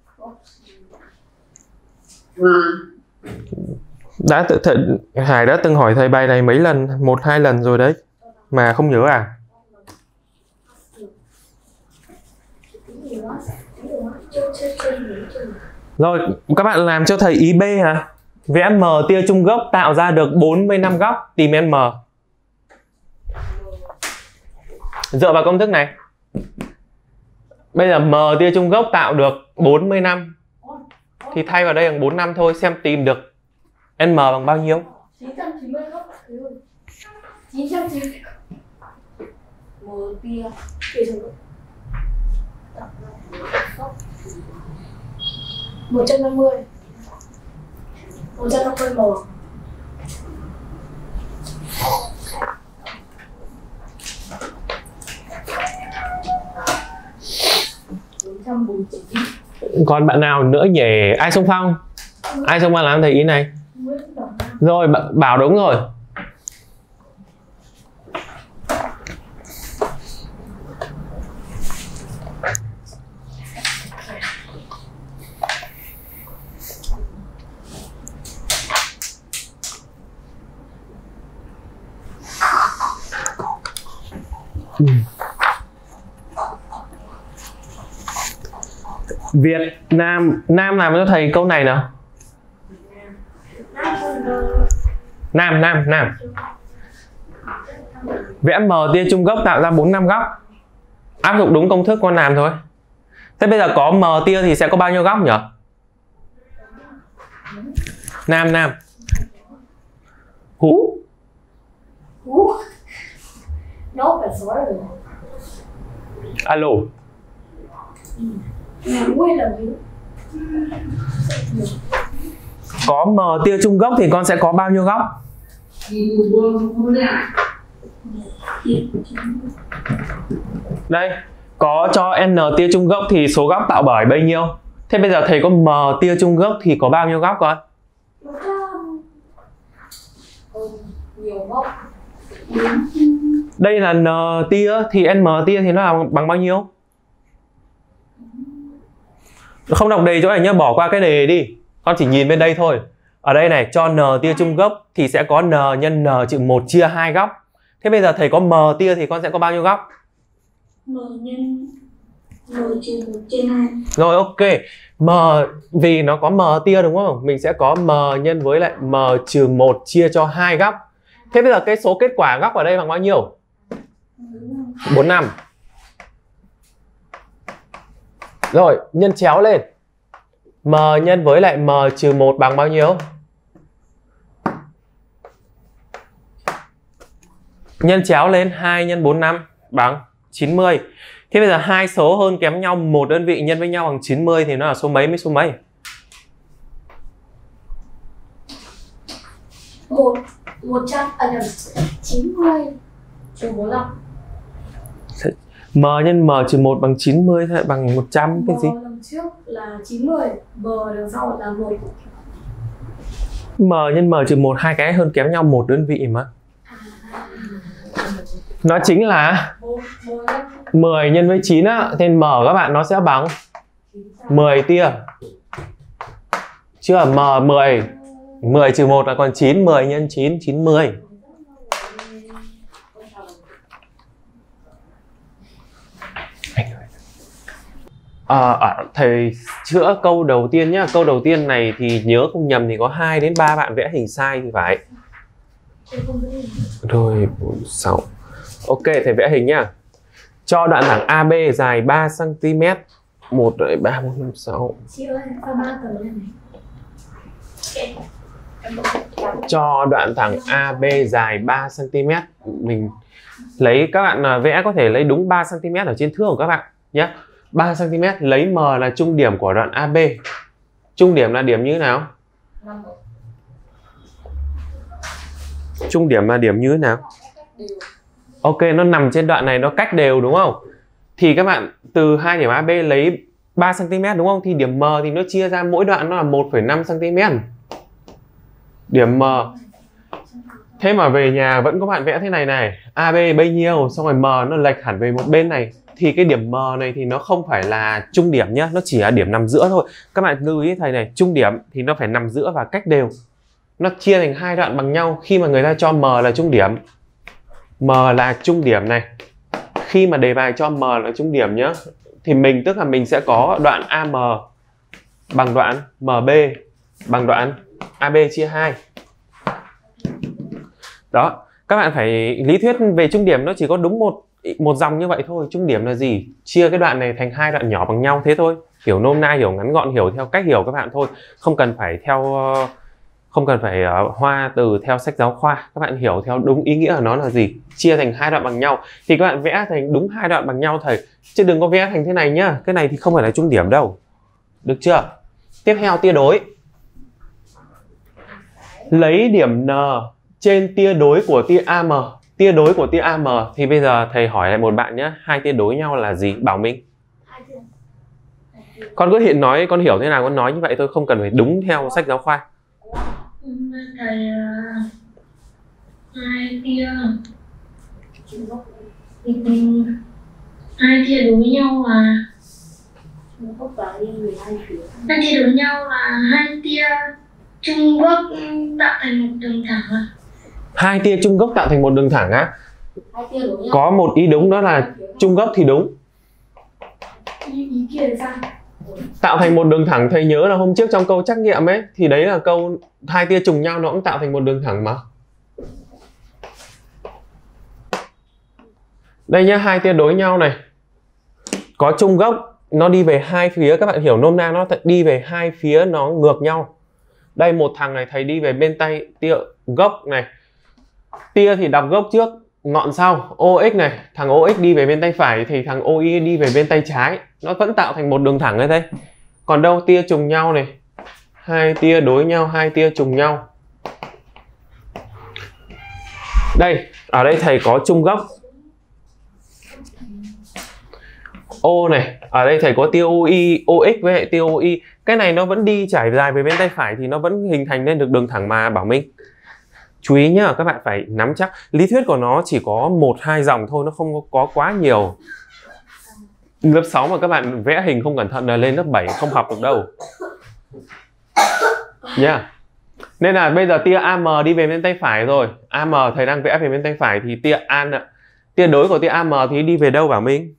Hải đã từng hỏi thầy bài này mấy lần, 1-2 lần rồi đấy mà không nhớ à? Rồi, các bạn làm cho thầy ý B hả? Vẽ M tia chung gốc tạo ra được 45 góc, tìm n. Dựa vào công thức này. Bây giờ M tia chung gốc tạo được 45 thì thay vào đây bằng 45 thôi, xem tìm được n bằng bao nhiêu? 990 góc. 990. M tia chung gốc. 150. 150 m. Còn bạn nào nữa nhỉ? Ai xung phong? Ai xung phong làm thầy ý này? Rồi, Bảo đúng rồi. Việt Nam. Nam làm cho thầy câu này nào. Nam. Vẽ M tia chung góc tạo ra 4 5 góc. Áp dụng đúng công thức con làm thôi. Thế bây giờ có M tia thì sẽ có bao nhiêu góc nhỉ? Nam. Hú. Nốt là số rồi. Alo. Có M tia chung góc thì con sẽ có bao nhiêu góc? Đây, có cho n tia chung góc thì số góc tạo bởi bao nhiêu? Thế bây giờ thầy có M tia chung góc thì có bao nhiêu góc con? Nhiều góc. Đây là n tia thì n tia thì nó là bằng bao nhiêu? Không đọc đề chỗ này nhá, bỏ qua cái đề đi. Con chỉ nhìn bên đây thôi. Ở đây này, cho n tia chung góc thì sẽ có n nhân n trừ 1 chia 2 góc. Thế bây giờ thầy có M tia thì con sẽ có bao nhiêu góc? M nhân n trừ 1 trên 2. Rồi ok. M vì nó có M tia đúng không? Mình sẽ có M nhân với lại M trừ 1 chia cho 2 góc. Thế bây giờ cái số kết quả góc ở đây bằng bao nhiêu? 4 5. Rồi, nhân chéo lên. M nhân với lại M trừ 1 bằng bao nhiêu? Nhân chéo lên 2 nhân 4 5 bằng 90. Thế bây giờ hai số hơn kém nhau một đơn vị nhân với nhau bằng 90 thì nó là số mấy với số mấy? 90 trừ 45. M nhân M trừ 1 bằng 90 thế lại bằng 100 cái gì? M lần trước là 90, M đằng sau là 1. M nhân M trừ 1 hai cái hơn kém nhau một đơn vị mà. Nó chính là 10 nhân với 9 á, nên M các bạn nó sẽ bằng 10 tia. Chưa, M 10. 10 trừ 1 là còn 9, 10 nhân 9, 90. Thầy chữa câu đầu tiên nhá. Câu đầu tiên này thì nhớ không nhầm thì có 2 đến 3 bạn vẽ hình sai thì phải. Rồi 4, 6. Ok, thầy vẽ hình nhá. Cho đoạn thẳng AB dài 3 cm. 1, 2, 3, 4, 5, 6. Chị ơi, sao 3 tờ này? Cho đoạn thẳng AB dài 3 cm. Mình lấy, các bạn vẽ có thể lấy đúng 3 cm ở trên thước của các bạn nhé. 3 cm, lấy M là trung điểm của đoạn AB. Trung điểm là điểm như thế nào? Trung điểm là điểm như thế nào? Ok, nó nằm trên đoạn này, nó cách đều đúng không? Thì các bạn từ hai điểm AB lấy 3 cm đúng không? Thì điểm M thì nó chia ra mỗi đoạn nó là 1,5 cm. Điểm M. Thế mà về nhà vẫn có bạn vẽ thế này này. AB bấy nhiêu, xong rồi M nó lệch hẳn về một bên này. Thì cái điểm M này thì nó không phải là trung điểm nhá, nó chỉ là điểm nằm giữa thôi. Các bạn lưu ý thầy này, trung điểm thì nó phải nằm giữa và cách đều. Nó chia thành hai đoạn bằng nhau khi mà người ta cho M là trung điểm. M là trung điểm này. Khi mà đề bài cho M là trung điểm nhá, thì mình tức là mình sẽ có đoạn AM bằng đoạn MB bằng đoạn AB chia 2. Đó, các bạn phải lý thuyết về trung điểm nó chỉ có đúng một dòng như vậy thôi. Trung điểm là gì? Chia cái đoạn này thành hai đoạn nhỏ bằng nhau thế thôi. Hiểu nôm na, hiểu ngắn gọn, hiểu theo cách hiểu các bạn thôi. Không cần phải hoa từ theo sách giáo khoa. Các bạn hiểu theo đúng ý nghĩa của nó là gì. Chia thành hai đoạn bằng nhau thì các bạn vẽ thành đúng hai đoạn bằng nhau thầy. Chứ đừng có vẽ thành thế này nhá. Cái này thì không phải là trung điểm đâu. Được chưa? Tiếp theo tia đối. Lấy điểm N trên tia đối của tia AM. Tia đối của tia AM thì bây giờ thầy hỏi lại một bạn nhé. Hai tia đối nhau là gì? Bảo mình. Con cứ hiện nói, con hiểu thế nào con nói như vậy thôi, không cần phải đúng theo sách giáo khoa. Thầy hai tia đối nhau là hai tia chung gốc tạo thành một đường thẳng à? Hai tia chung gốc tạo thành một đường thẳng á? Có một ý đúng đó là chung gốc thì đúng. Ý kia là sao? Tạo thành một đường thẳng, thầy nhớ là hôm trước trong câu trắc nghiệm ấy thì đấy là câu hai tia trùng nhau nó cũng tạo thành một đường thẳng mà. Đây nhá, hai tia đối nhau này có chung gốc, nó đi về hai phía, các bạn hiểu nôm na nó đi về hai phía nó ngược nhau. Đây một thằng này thầy đi về bên tay tia gốc này, tia thì đọc gốc trước ngọn sau, OX này, thằng OX đi về bên tay phải thì thằng OY đi về bên tay trái, nó vẫn tạo thành một đường thẳng như thế. Còn đâu tia trùng nhau này, hai tia đối nhau, hai tia trùng nhau. Đây, ở đây thầy có chung gốc O này, ở đây thầy có tia OY, OX với hệ tia OY. Cái này nó vẫn đi trải dài về bên tay phải thì nó vẫn hình thành nên được đường thẳng mà Bảo Minh. Chú ý nhá, các bạn phải nắm chắc. Lý thuyết của nó chỉ có 1-2 dòng thôi, nó không có quá nhiều. Lớp 6 mà các bạn vẽ hình không cẩn thận là lên lớp 7 không học được đâu nha. Nên là bây giờ tia AM đi về bên tay phải rồi. AM thầy đang vẽ về bên tay phải thì tia đối của tia AM thì đi về đâu Bảo Minh?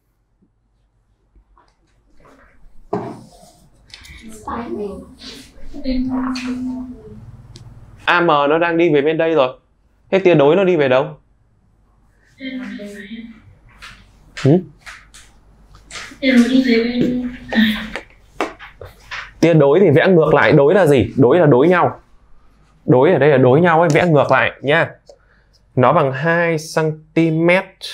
AM nó đang đi về bên đây rồi. Thế tia đối nó đi về đâu? Tia đối thì vẽ ngược lại. Đối là gì? Đối là đối nhau. Đối ở đây là đối nhau ấy, vẽ ngược lại nha. Nó bằng 2 cm.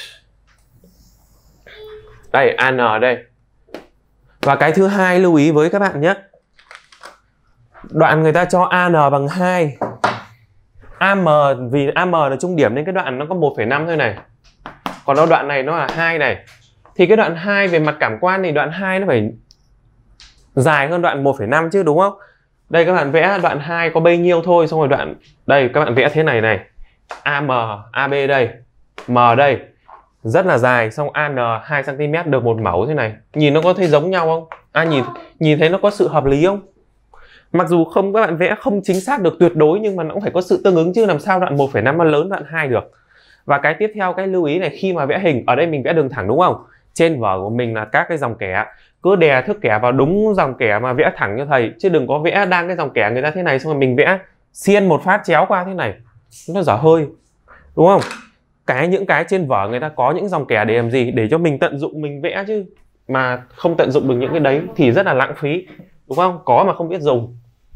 Đây, AN ở đây. Và cái thứ hai lưu ý với các bạn nhé. Đoạn người ta cho AN bằng 2. AM vì AM là trung điểm nên cái đoạn nó có 1,5 thôi này. Còn đâu đoạn này nó là 2 này. Thì cái đoạn 2 về mặt cảm quan thì đoạn 2 nó phải dài hơn đoạn 1,5 chứ đúng không? Đây các bạn vẽ đoạn 2 có bấy nhiêu thôi, xong rồi đoạn đây các bạn vẽ thế này này. AM, AB đây, M đây. Rất là dài, xong AN 2 cm được một mẫu thế này. Nhìn nó có thấy giống nhau không? Nhìn thấy nó có sự hợp lý không? Mặc dù không các bạn vẽ không chính xác được tuyệt đối nhưng mà nó cũng phải có sự tương ứng chứ, làm sao đoạn 1,5 nó lớn đoạn 2 được. Và cái tiếp theo cái lưu ý này, khi mà vẽ hình, ở đây mình vẽ đường thẳng đúng không? Trên vở của mình là các cái dòng kẻ, cứ đè thước kẻ vào đúng dòng kẻ mà vẽ thẳng cho thầy, chứ đừng có vẽ đang cái dòng kẻ người ta thế này xong rồi mình vẽ xiên một phát chéo qua thế này, nó dở hơi, đúng không? Những cái trên vở người ta có những dòng kẻ để làm gì? Để cho mình tận dụng mình vẽ chứ, mà không tận dụng được những cái đấy thì rất là lãng phí, đúng không? Có mà không biết dùng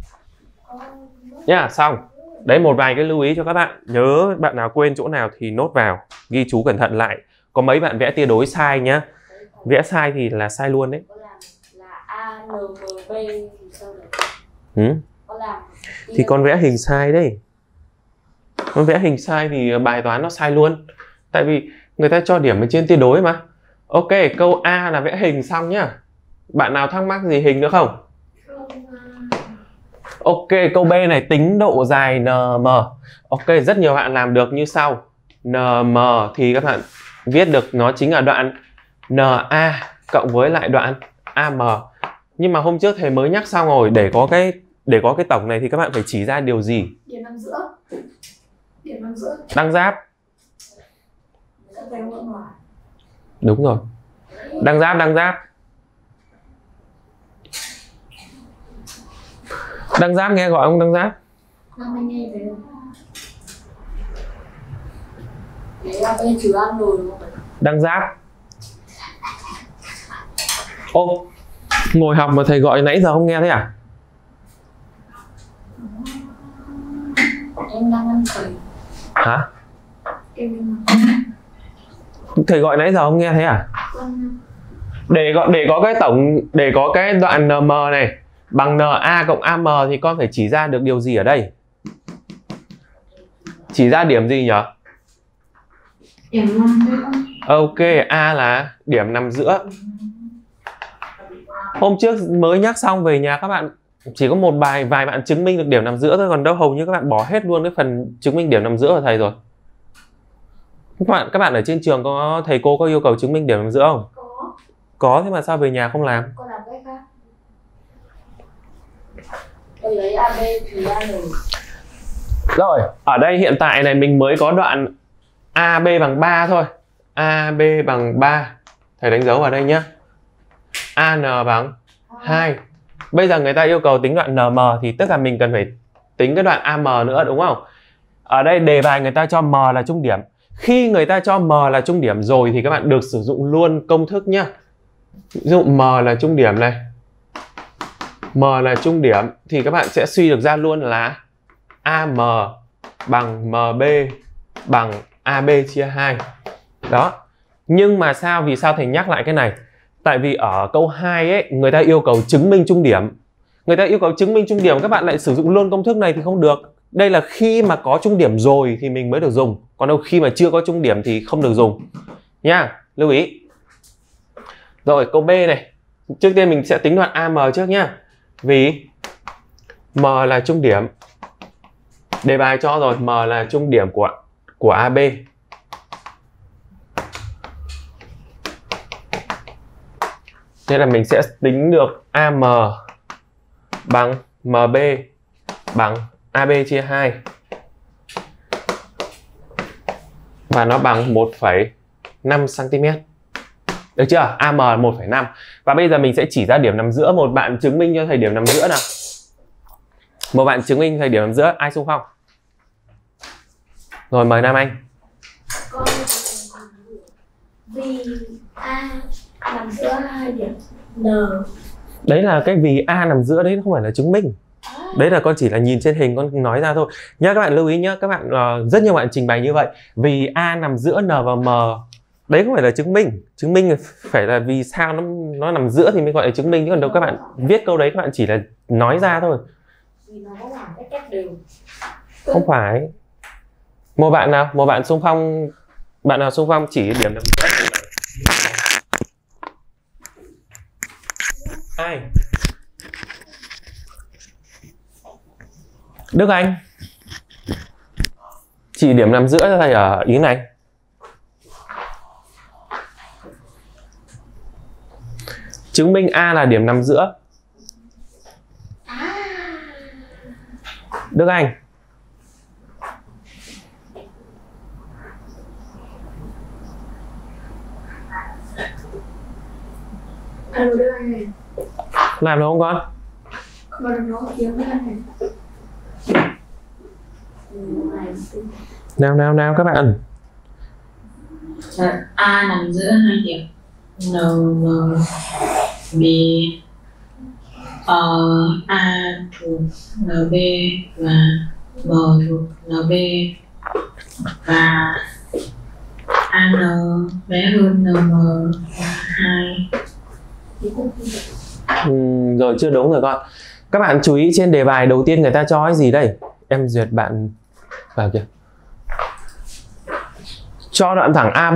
nha. Xong đấy, một vài cái lưu ý cho các bạn. Nhớ bạn nào quên chỗ nào thì nốt vào, ghi chú cẩn thận lại. Có mấy bạn vẽ tia đối sai nhá, vẽ sai thì là sai luôn đấy. Là ANMB thì sao được? Thì con vẽ hình sai đấy. Con vẽ hình sai thì bài toán nó sai luôn. Tại vì người ta cho điểm ở trên tia đối mà. Ok, câu A là vẽ hình xong nhá. Bạn nào thắc mắc gì hình nữa không? Ok, câu B này tính độ dài NM. Ok, rất nhiều bạn làm được như sau. NM thì các bạn viết được nó chính là đoạn NA cộng với lại đoạn AM. Nhưng mà hôm trước thầy mới nhắc xong rồi, để có cái tổng này thì các bạn phải chỉ ra điều gì? Điểm nằm giữa. Điểm nằm giữa. Đăng giáp. Đúng rồi. Đăng giáp. Đăng giáp nghe gọi không đăng giáp? Năm anh nghe thấy không? Đấy là bên trừ ăn rồi đúng không? Đăng giáp. Ô, ngồi học mà thầy gọi nãy giờ không nghe thấy à? Em đang ăn thầy. Hả? Em Thầy gọi nãy giờ không nghe thấy à? Để có cái tổng, để có cái đoạn NM này bằng NA cộng AM thì con phải chỉ ra được điều gì ở đây? Chỉ ra điểm gì nhỉ? Điểm nằm giữa. Ok, A là điểm nằm giữa. Hôm trước mới nhắc xong, về nhà các bạn chỉ có vài bạn chứng minh được điểm nằm giữa thôi, còn đâu hầu như các bạn bỏ hết luôn cái phần chứng minh điểm nằm giữa của thầy rồi. Các bạn ở trên trường có thầy cô có yêu cầu chứng minh điểm nằm giữa không? Có, thế mà sao về nhà không làm? Con làm cách khác. Con lấy AB thì AN. Rồi, ở đây hiện tại này mình mới có đoạn AB bằng 3 thôi. AB bằng 3. Thầy đánh dấu vào đây nhé. AN bằng 2. Bây giờ người ta yêu cầu tính đoạn NM thì tức là mình cần phải tính cái đoạn AM nữa đúng không? Ở đây đề bài người ta cho M là trung điểm. Khi người ta cho M là trung điểm rồi thì các bạn được sử dụng luôn công thức nhá. Ví dụ M là trung điểm này. M là trung điểm thì các bạn sẽ suy được ra luôn là AM bằng MB bằng AB chia 2. Đó. Nhưng mà sao? Vì sao thầy nhắc lại cái này? Tại vì ở câu 2 ấy, người ta yêu cầu chứng minh trung điểm. Người ta yêu cầu chứng minh trung điểm, các bạn lại sử dụng luôn công thức này thì không được. Đây là khi mà có trung điểm rồi thì mình mới được dùng. Còn đâu khi mà chưa có trung điểm thì không được dùng. Nha, lưu ý. Rồi, câu B này. Trước tiên mình sẽ tính đoạn AM trước nhá. Vì M là trung điểm. Đề bài cho rồi, M là trung điểm của AB. Thế là mình sẽ tính được AM bằng MB bằng AB chia 2. Và nó bằng 1,5 cm. Được chưa? AM là 1,5. Và bây giờ mình sẽ chỉ ra điểm nằm giữa. Một bạn chứng minh cho thầy điểm nằm giữa nào. Một bạn chứng minh thầy điểm nằm giữa. Ai xung phong? Rồi mời Nam Anh. Con vì A nằm giữa 2 điểm N. Đấy là cái vì A nằm giữa đấy, không phải là chứng minh. Đấy là con chỉ là nhìn trên hình con nói ra thôi. Nhá, các bạn lưu ý nhá, các bạn rất nhiều bạn trình bày như vậy. Vì A nằm giữa N và M. Đấy không phải là chứng minh. Chứng minh phải là vì sao nó nằm giữa thì mới gọi là chứng minh. Chứ còn đâu các bạn viết câu đấy các bạn chỉ là nói ra thôi. Vì nó có làm cách đều. Không phải. Một bạn nào? Một bạn xung phong. Bạn nào xung phong chỉ điểm nằm giữa. Ai? Đức Anh. Chỉ điểm nằm giữa cho thầy ở ý này. Chứng minh A là điểm nằm giữa. Đức Anh. Alo Đức Anh này. Làm được không con? Con nói tiếng Đức Anh này. Nào các bạn. A nằm giữa 2 điểm N, M, B, A thuộc NB và M thuộc NB và AN bé hơn NM và 2. Rồi chưa đúng rồi con. Các bạn chú ý trên đề bài đầu tiên người ta cho cái gì đây? Em duyệt bạn vào kìa. Cho đoạn thẳng AB.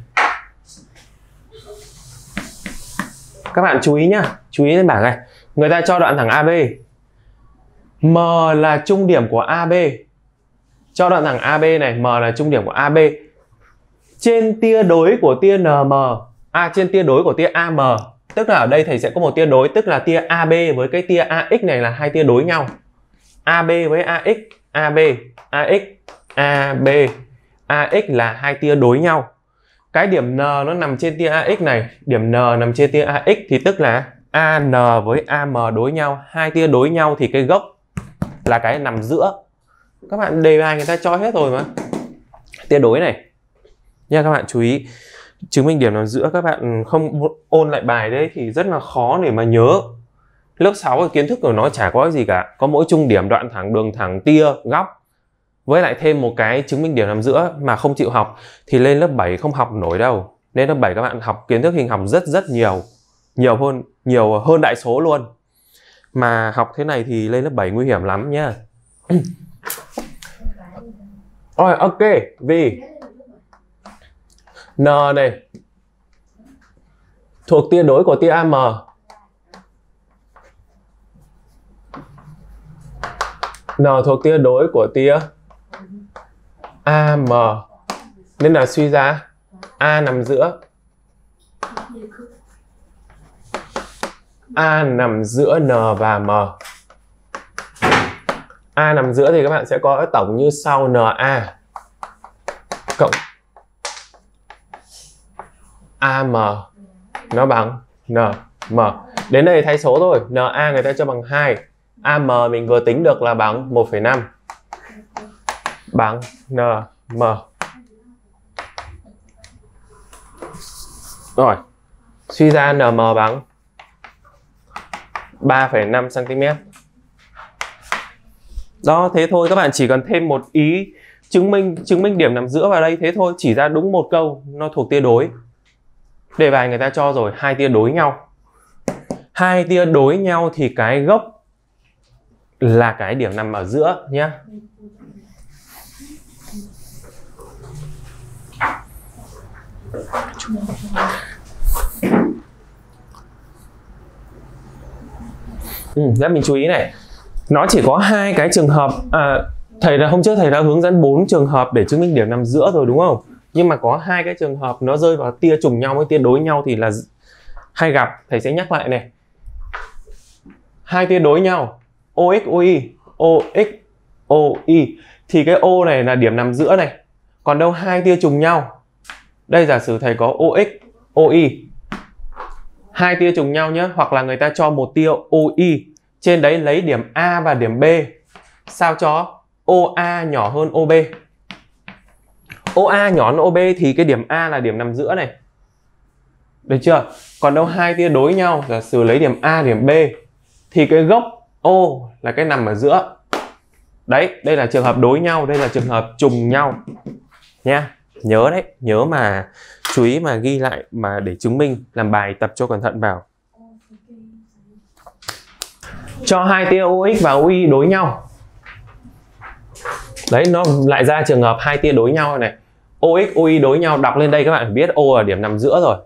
Các bạn chú ý nhá, chú ý lên bảng này. Người ta cho đoạn thẳng AB. M là trung điểm của AB. Cho đoạn thẳng AB này, M là trung điểm của AB. Trên tia đối của tia NM, trên tia đối của tia AM. Tức là ở đây thầy sẽ có một tia đối, tức là tia AB với cái tia AX này là hai tia đối nhau. AB với AX, AB, AX, AB, AX là hai tia đối nhau. Cái điểm N nó nằm trên tia AX này, điểm N nằm trên tia AX thì tức là AN với AM đối nhau, hai tia đối nhau thì cái gốc là cái nằm giữa. Các bạn đề bài người ta cho hết rồi mà. Tia đối này. Nha, các bạn chú ý. Chứng minh điểm nằm giữa các bạn không ôn lại bài đấy thì rất là khó để mà nhớ. Lớp 6 kiến thức của nó chả có gì cả. Có mỗi trung điểm, đoạn thẳng, đường thẳng, tia, góc. Với lại thêm một cái chứng minh điểm nằm giữa mà không chịu học thì lên lớp 7 không học nổi đâu. Nên lớp 7 các bạn học kiến thức hình học rất nhiều. Nhiều hơn đại số luôn. Mà học thế này thì lên lớp 7 nguy hiểm lắm nhá. Rồi, ok. Vì N này thuộc tia đối của tia AM. N thuộc tia đối của tia AM. Nên là suy ra A nằm giữa. A nằm giữa N và M. A nằm giữa thì các bạn sẽ có cái tổng như sau: NA cộng AM nó bằng N. M. Đến đây thay số thôi. NA người ta cho bằng 2. AM mình vừa tính được là bằng 1,5. Bằng NM. Rồi. Suy ra NM bằng 3,5 cm. Đó, thế thôi, các bạn chỉ cần thêm một ý chứng minh điểm nằm giữa vào đây, thế thôi, chỉ ra đúng một câu nó thuộc tia đối. Đề bài người ta cho rồi, hai tia đối nhau. Hai tia đối nhau thì cái gốc là cái điểm nằm ở giữa nhé. Các mình chú ý này, nó chỉ có hai cái trường hợp. Hôm trước thầy đã hướng dẫn 4 trường hợp để chứng minh điểm nằm giữa rồi đúng không? Nhưng mà có hai cái trường hợp nó rơi vào tia trùng nhau với tia đối nhau thì là hay gặp. Thầy sẽ nhắc lại này. Hai tia đối nhau OX OY, OX OY thì cái O này là điểm nằm giữa này. Còn đâu hai tia trùng nhau. Đây giả sử thầy có OX OY, hai tia trùng nhau nhé, hoặc là người ta cho một tia OY, trên đấy lấy điểm A và điểm B, sao cho OA nhỏ hơn OB. OA nhỏ hơn OB thì cái điểm A là điểm nằm giữa này. Được chưa? Còn đâu hai tia đối nhau, giả sử lấy điểm A điểm B thì cái gốc O là cái nằm ở giữa. Đấy, đây là trường hợp đối nhau, đây là trường hợp trùng nhau nha. Nhớ đấy, nhớ mà chú ý mà ghi lại mà để chứng minh, làm bài tập cho cẩn thận vào. Cho hai tia OX và OY đối nhau. Đấy, nó lại ra trường hợp hai tia đối nhau này. OX OY đối nhau, đọc lên đây các bạn phải biết O là điểm nằm giữa rồi.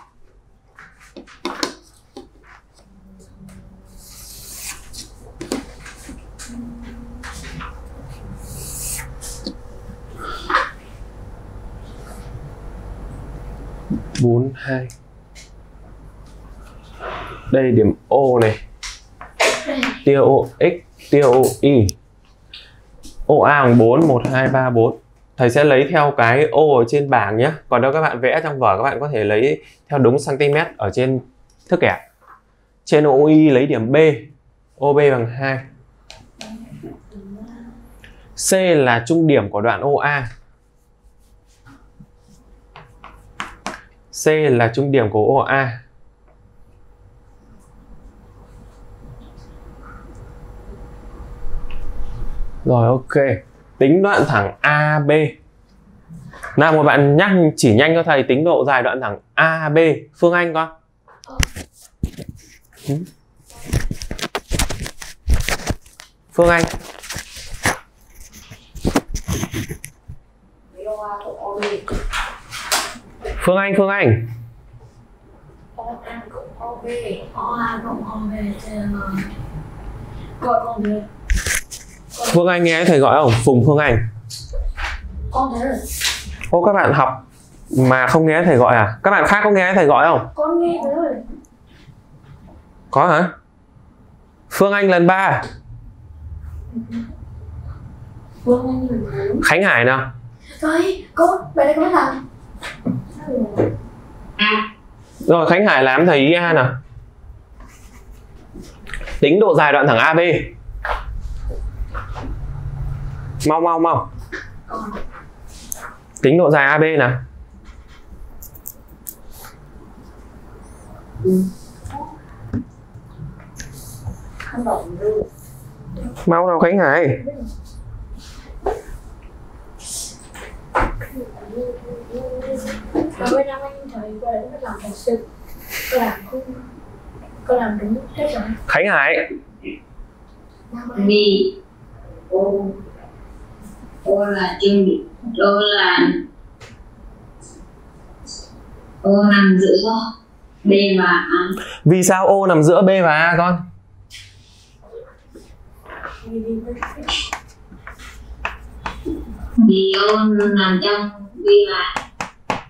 Bốn hai. Đây điểm O này. Tia OX, tia OY. OA bằng 4, 1, 2, 3, 4. Thầy sẽ lấy theo cái O ở trên bảng nhé. Còn đâu các bạn vẽ trong vở các bạn có thể lấy theo đúng cm ở trên thước kẻ. Trên OY lấy điểm B, OB bằng 2. C là trung điểm của đoạn OA. C là trung điểm của OA. Rồi, ok. Tính đoạn thẳng AB. Nào một bạn nhắc chỉ nhanh cho thầy tính độ dài đoạn thẳng AB. Phương Anh con. Phương Anh. Phương Anh. OA cộng OB, OA cộng OB gọi con được. Phương Anh nghe thầy gọi không? Phùng Phương Anh. Con thấy rồi. Ô, các bạn học mà không nghe thầy gọi à? Các bạn khác có nghe thầy gọi không? Con nghe rồi. Có hả? Phương Anh lần 3. Phương Anh lần 4. Khánh Hải nào? Thôi, con, bài này có biết làm. Rồi, Khánh Hải làm thầy ý A nào. Tính độ dài đoạn thẳng AB. Mau. Tính độ dài AB nào. Mau nào Khánh Hải. Rồi năm anh thầy qua đấy nó làm thật sự. Con làm đúng hết rồi. Khánh Hải. Vì O là trung điểm, O nằm giữa B và A. Vì sao O nằm giữa B và A con? Vì O nằm trong B và A.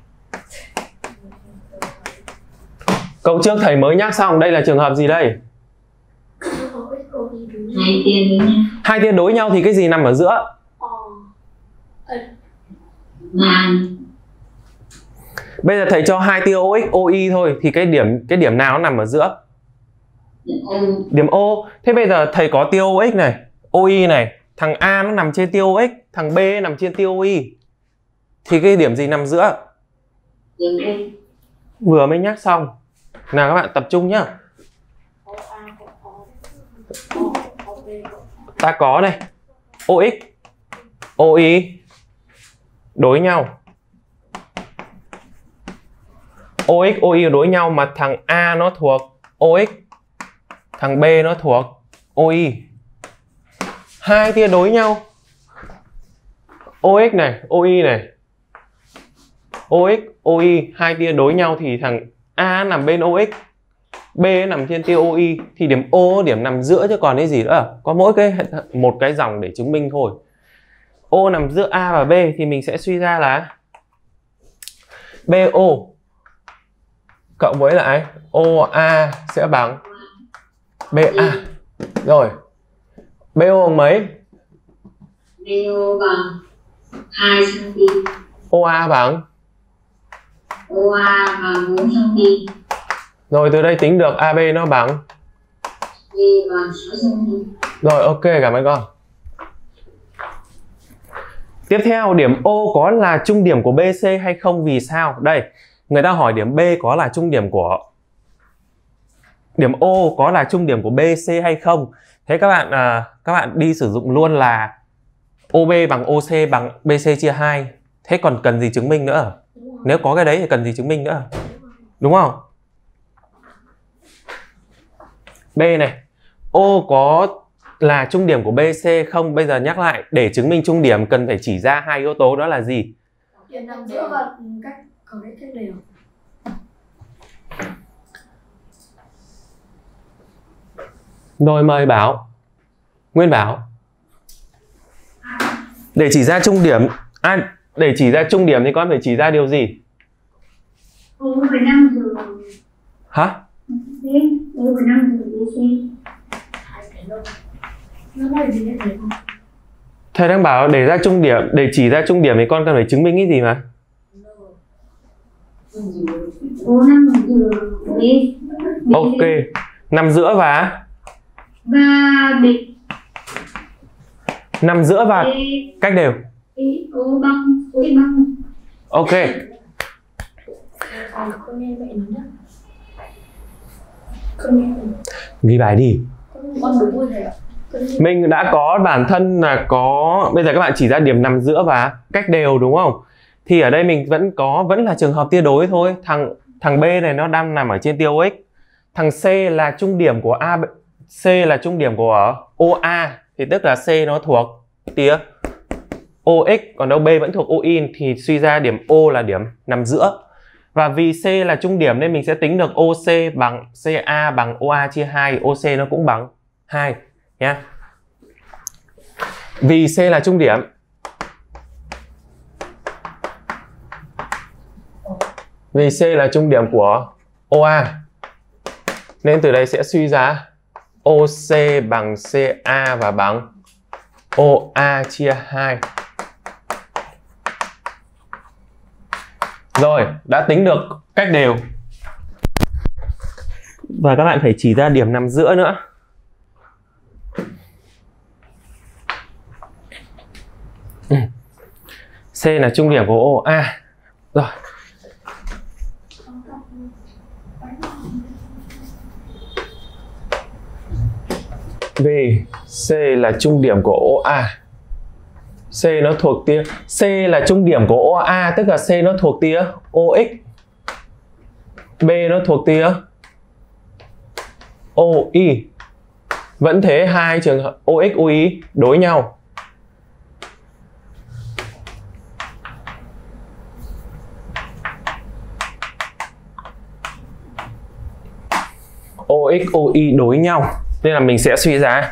Câu trước thầy mới nhắc xong, đây là trường hợp gì đây? Hai tia đối nhau. Hai tia đối nhau thì cái gì nằm ở giữa? Bây giờ thầy cho hai tia OX, OY thôi thì cái điểm nào nó nằm ở giữa? Điểm O. Thế bây giờ thầy có tia OX này, OY này, thằng A nó nằm trên tia OX, thằng B nằm trên tia OY. Thì cái điểm gì nằm giữa? Vừa mới nhắc xong. Nào các bạn tập trung nhá. Ta có đây OX, OY đối nhau. OX, OY đối nhau mà thằng A nó thuộc OX, thằng B nó thuộc OY. Hai tia đối nhau. OX này, OY này. OX, OY hai tia đối nhau thì thằng A nằm bên OX, B nằm trên tia OY thì điểm O điểm nằm giữa chứ còn cái gì nữa. Có mỗi một cái dòng để chứng minh thôi. O nằm giữa A và B thì mình sẽ suy ra là BO cộng với lại OA sẽ bằng BA. Rồi. BO bằng mấy? BO bằng 2 cm. OA bằng? OA bằng 4 cm. Rồi từ đây tính được AB nó bằng? B bằng 6 cm. Rồi ok, cảm ơn con. Tiếp theo, điểm O có là trung điểm của BC hay không? Vì sao? Đây, người ta hỏi điểm B có là trung điểm của điểm O có là trung điểm của BC hay không? Thế các bạn đi sử dụng luôn là OB bằng OC bằng BC chia 2. Thế còn cần gì chứng minh nữa? Nếu có cái đấy thì cần gì chứng minh nữa? Đúng không? B này, O có là trung điểm của BC không? Bây giờ nhắc lại, để chứng minh trung điểm cần phải chỉ ra hai yếu tố, đó là gì? Điểm nằm giữa và có cách đều. Rồi mời Bảo. Nguyên Bảo. Để chỉ ra trung điểm, để chỉ ra trung điểm thì con phải chỉ ra điều gì? O/5 giờ. Hả? O/5 giờ BC. Nó nói gì vậy không? Thầy đang bảo để ra trung điểm, để chỉ ra trung điểm thì con cần phải chứng minh cái gì mà? O/5 giờ BC. Ok, nằm giữa và B. nằm giữa và cách đều. O bằng. Ok. Con nghe mẹ nói nhá. Con nghe. Ghi bài đi. Con đúng rồi thầy ạ. Mình đã có bản thân là có, bây giờ các bạn chỉ ra điểm nằm giữa và cách đều đúng không? Thì ở đây mình vẫn là trường hợp tia đối thôi. Thằng B này nó đang nằm ở trên tia OX. Thằng C là trung điểm của A, C là trung điểm của OA thì tức là C nó thuộc tia OX, còn đâu B vẫn thuộc OY thì suy ra điểm O là điểm nằm giữa. Và vì C là trung điểm nên mình sẽ tính được OC bằng CA bằng OA chia 2, OC nó cũng bằng 2 nha. Vì C là trung điểm của OA nên từ đây sẽ suy ra OC bằng CA và bằng OA chia 2. Rồi, đã tính được cách đều. Và các bạn phải chỉ ra điểm nằm giữa nữa. C là trung điểm của OA. Rồi. Vì C là trung điểm của OA. C nó thuộc tia, C là trung điểm của OA tức là C nó thuộc tia OX. B nó thuộc tia OY. Vẫn thế, hai trường hợp OX OY đối nhau. OX OY đối nhau nên là mình sẽ suy ra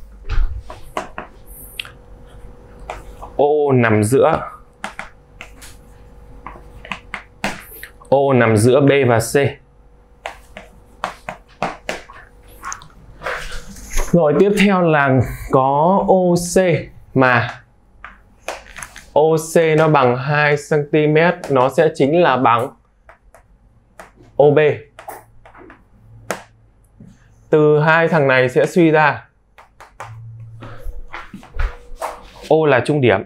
O nằm giữa B và C. Rồi tiếp theo là có OC mà OC nó bằng 2 cm, nó sẽ chính là bằng OB. Từ hai thằng này sẽ suy ra O là trung điểm.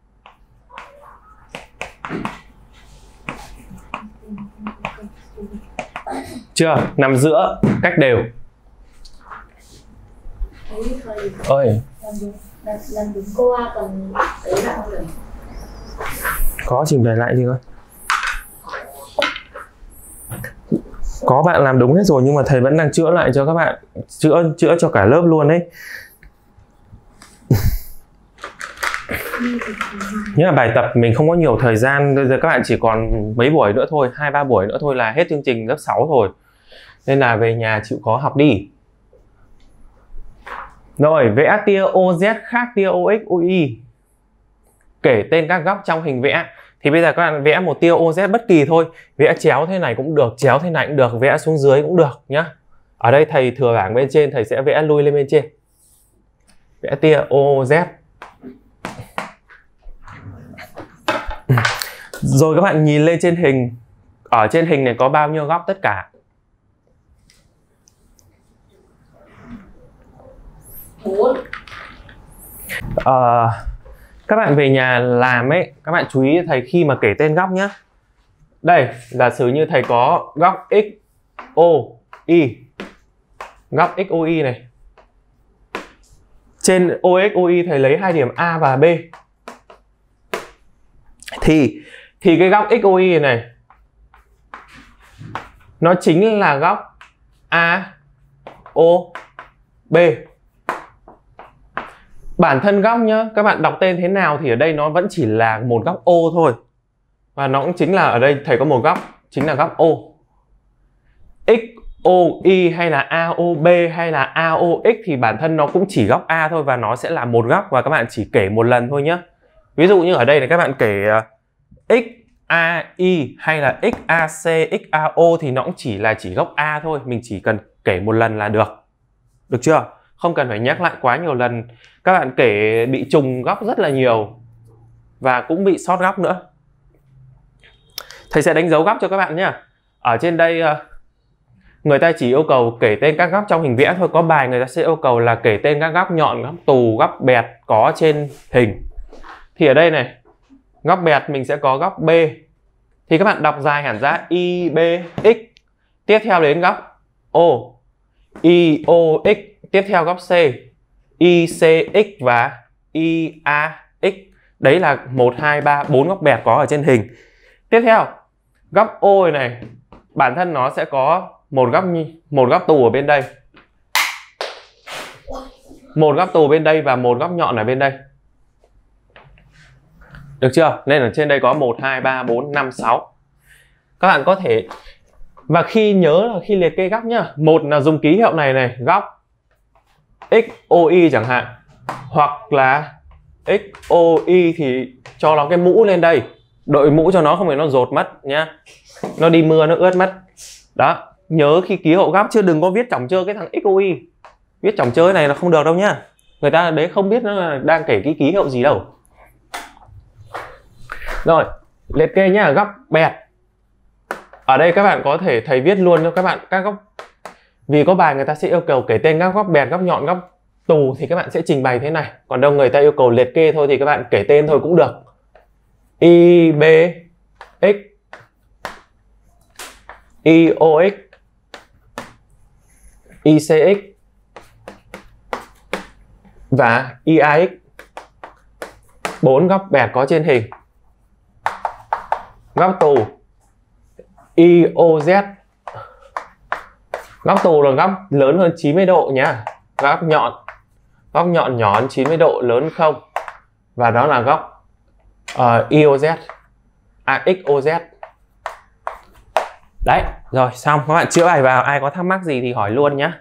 Chưa? Nằm giữa, cách đều. Ơi. Làm đúng cô A còn đấy bạn không được. Có trình bày lại đi coi. Có bạn làm đúng hết rồi nhưng mà thầy vẫn đang chữa lại cho các bạn, chữa cho cả lớp luôn đấy. Nhưng mà bài tập mình không có nhiều thời gian, bây giờ các bạn chỉ còn mấy buổi nữa thôi, 2-3 buổi nữa thôi là hết chương trình lớp 6 rồi. Nên là về nhà chịu khó học đi. Rồi, vẽ tia OZ khác tia OX OY. Kể tên các góc trong hình vẽ. Thì bây giờ các bạn vẽ một tia OZ bất kỳ thôi. Vẽ chéo thế này cũng được, chéo thế này cũng được, vẽ xuống dưới cũng được nhá. Ở đây thầy thừa bảng bên trên, thầy sẽ vẽ lui lên bên trên. Vẽ tia OZ. Rồi các bạn nhìn lên trên hình. Ở trên hình này có bao nhiêu góc tất cả? 4. Các bạn về nhà làm ấy, các bạn chú ý thầy khi mà kể tên góc nhé. Đây, giả sử như thầy có góc XOY. Góc XOY này. Trên OXOY thầy lấy 2 điểm A và B. Thì cái góc XOY này nó chính là góc AOB. Bản thân góc nhá, các bạn đọc tên thế nào thì ở đây nó vẫn chỉ là một góc O thôi. Và nó cũng chính là ở đây thầy có một góc, chính là góc O. XOY hay là AOB hay là AOX thì bản thân nó cũng chỉ góc A thôi và nó sẽ là một góc và các bạn chỉ kể một lần thôi nhé. Ví dụ như ở đây là các bạn kể XAI hay là XAC, XAO thì nó cũng chỉ góc A thôi, mình chỉ cần kể một lần là được. Được chưa? Không cần phải nhắc lại quá nhiều lần. Các bạn kể bị trùng góc rất là nhiều và cũng bị sót góc nữa. Thầy sẽ đánh dấu góc cho các bạn nhé. Ở trên đây người ta chỉ yêu cầu kể tên các góc trong hình vẽ thôi. Có bài người ta sẽ yêu cầu là kể tên các góc nhọn, góc tù, góc bẹt có trên hình. Thì ở đây này, góc bẹt mình sẽ có góc B. Thì các bạn đọc dài hẳn ra IBX. Tiếp theo đến góc O, IOX. Tiếp theo góc C, ICX và IAX. Đấy là 1, 2, 3, 4 góc bẹt có ở trên hình. Tiếp theo, góc O này, bản thân nó sẽ có một góc tù ở bên đây. Một góc tù bên đây và một góc nhọn ở bên đây. Được chưa? Nên ở trên đây có 1, 2, 3, 4, 5, 6. Các bạn có thể... Và nhớ là khi liệt kê góc nhá, một là dùng ký hiệu này, góc XOY chẳng hạn, hoặc là XOY thì cho nó cái mũ lên đây, đội mũ cho nó không phải nó dột mất nhá, nó đi mưa nó ướt mất. Đó, nhớ khi ký hiệu góc chứ đừng có viết chỏng chơ cái thằng XOY, viết chỏng chơ này là không được đâu nhá, người ta đấy không biết nó là đang kể cái ký hiệu gì đâu. Rồi, liệt kê nhá, góc bẹt. Ở đây các bạn có thể thầy viết luôn cho các bạn các góc. Vì có bài người ta sẽ yêu cầu kể tên các góc bẹt, góc nhọn, góc tù thì các bạn sẽ trình bày thế này. Còn đâu người ta yêu cầu liệt kê thôi thì các bạn kể tên thôi cũng được. IBX, IOX, ICX và IAX. 4 góc bẹt có trên hình. Góc tù IOZ. Góc tù là góc lớn hơn 90 độ nhá. Góc nhọn nhỏ hơn 90 độ lớn không. Và đó là góc IOZ. XOZ. Đấy, rồi xong, các bạn chữa bài vào, ai có thắc mắc gì thì hỏi luôn nhá.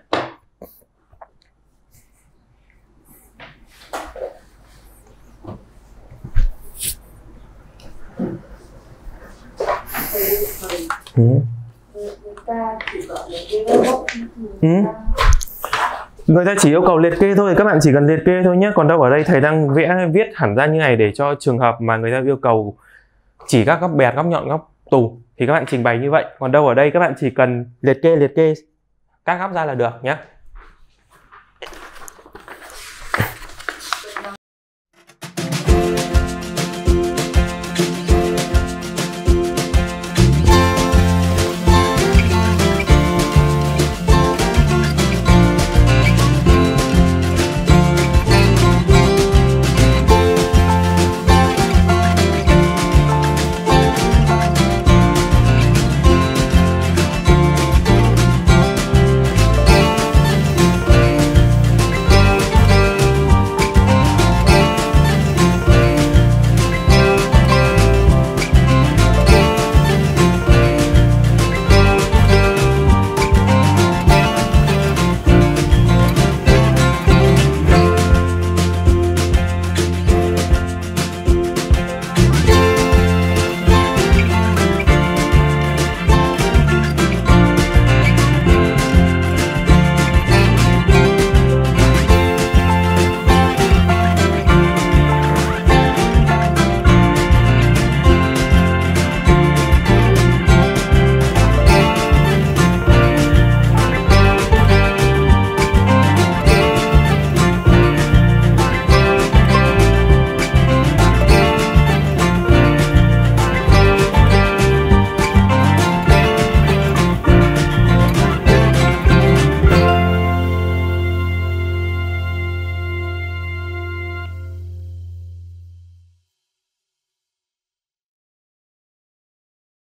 Người ta chỉ yêu cầu liệt kê thôi, các bạn chỉ cần liệt kê thôi nhé. Còn đâu ở đây thầy đang viết hẳn ra như này để cho trường hợp mà người ta yêu cầu chỉ các góc bẹt, góc nhọn, góc tù thì các bạn trình bày như vậy. Còn đâu ở đây các bạn chỉ cần liệt kê các góc ra là được nhé.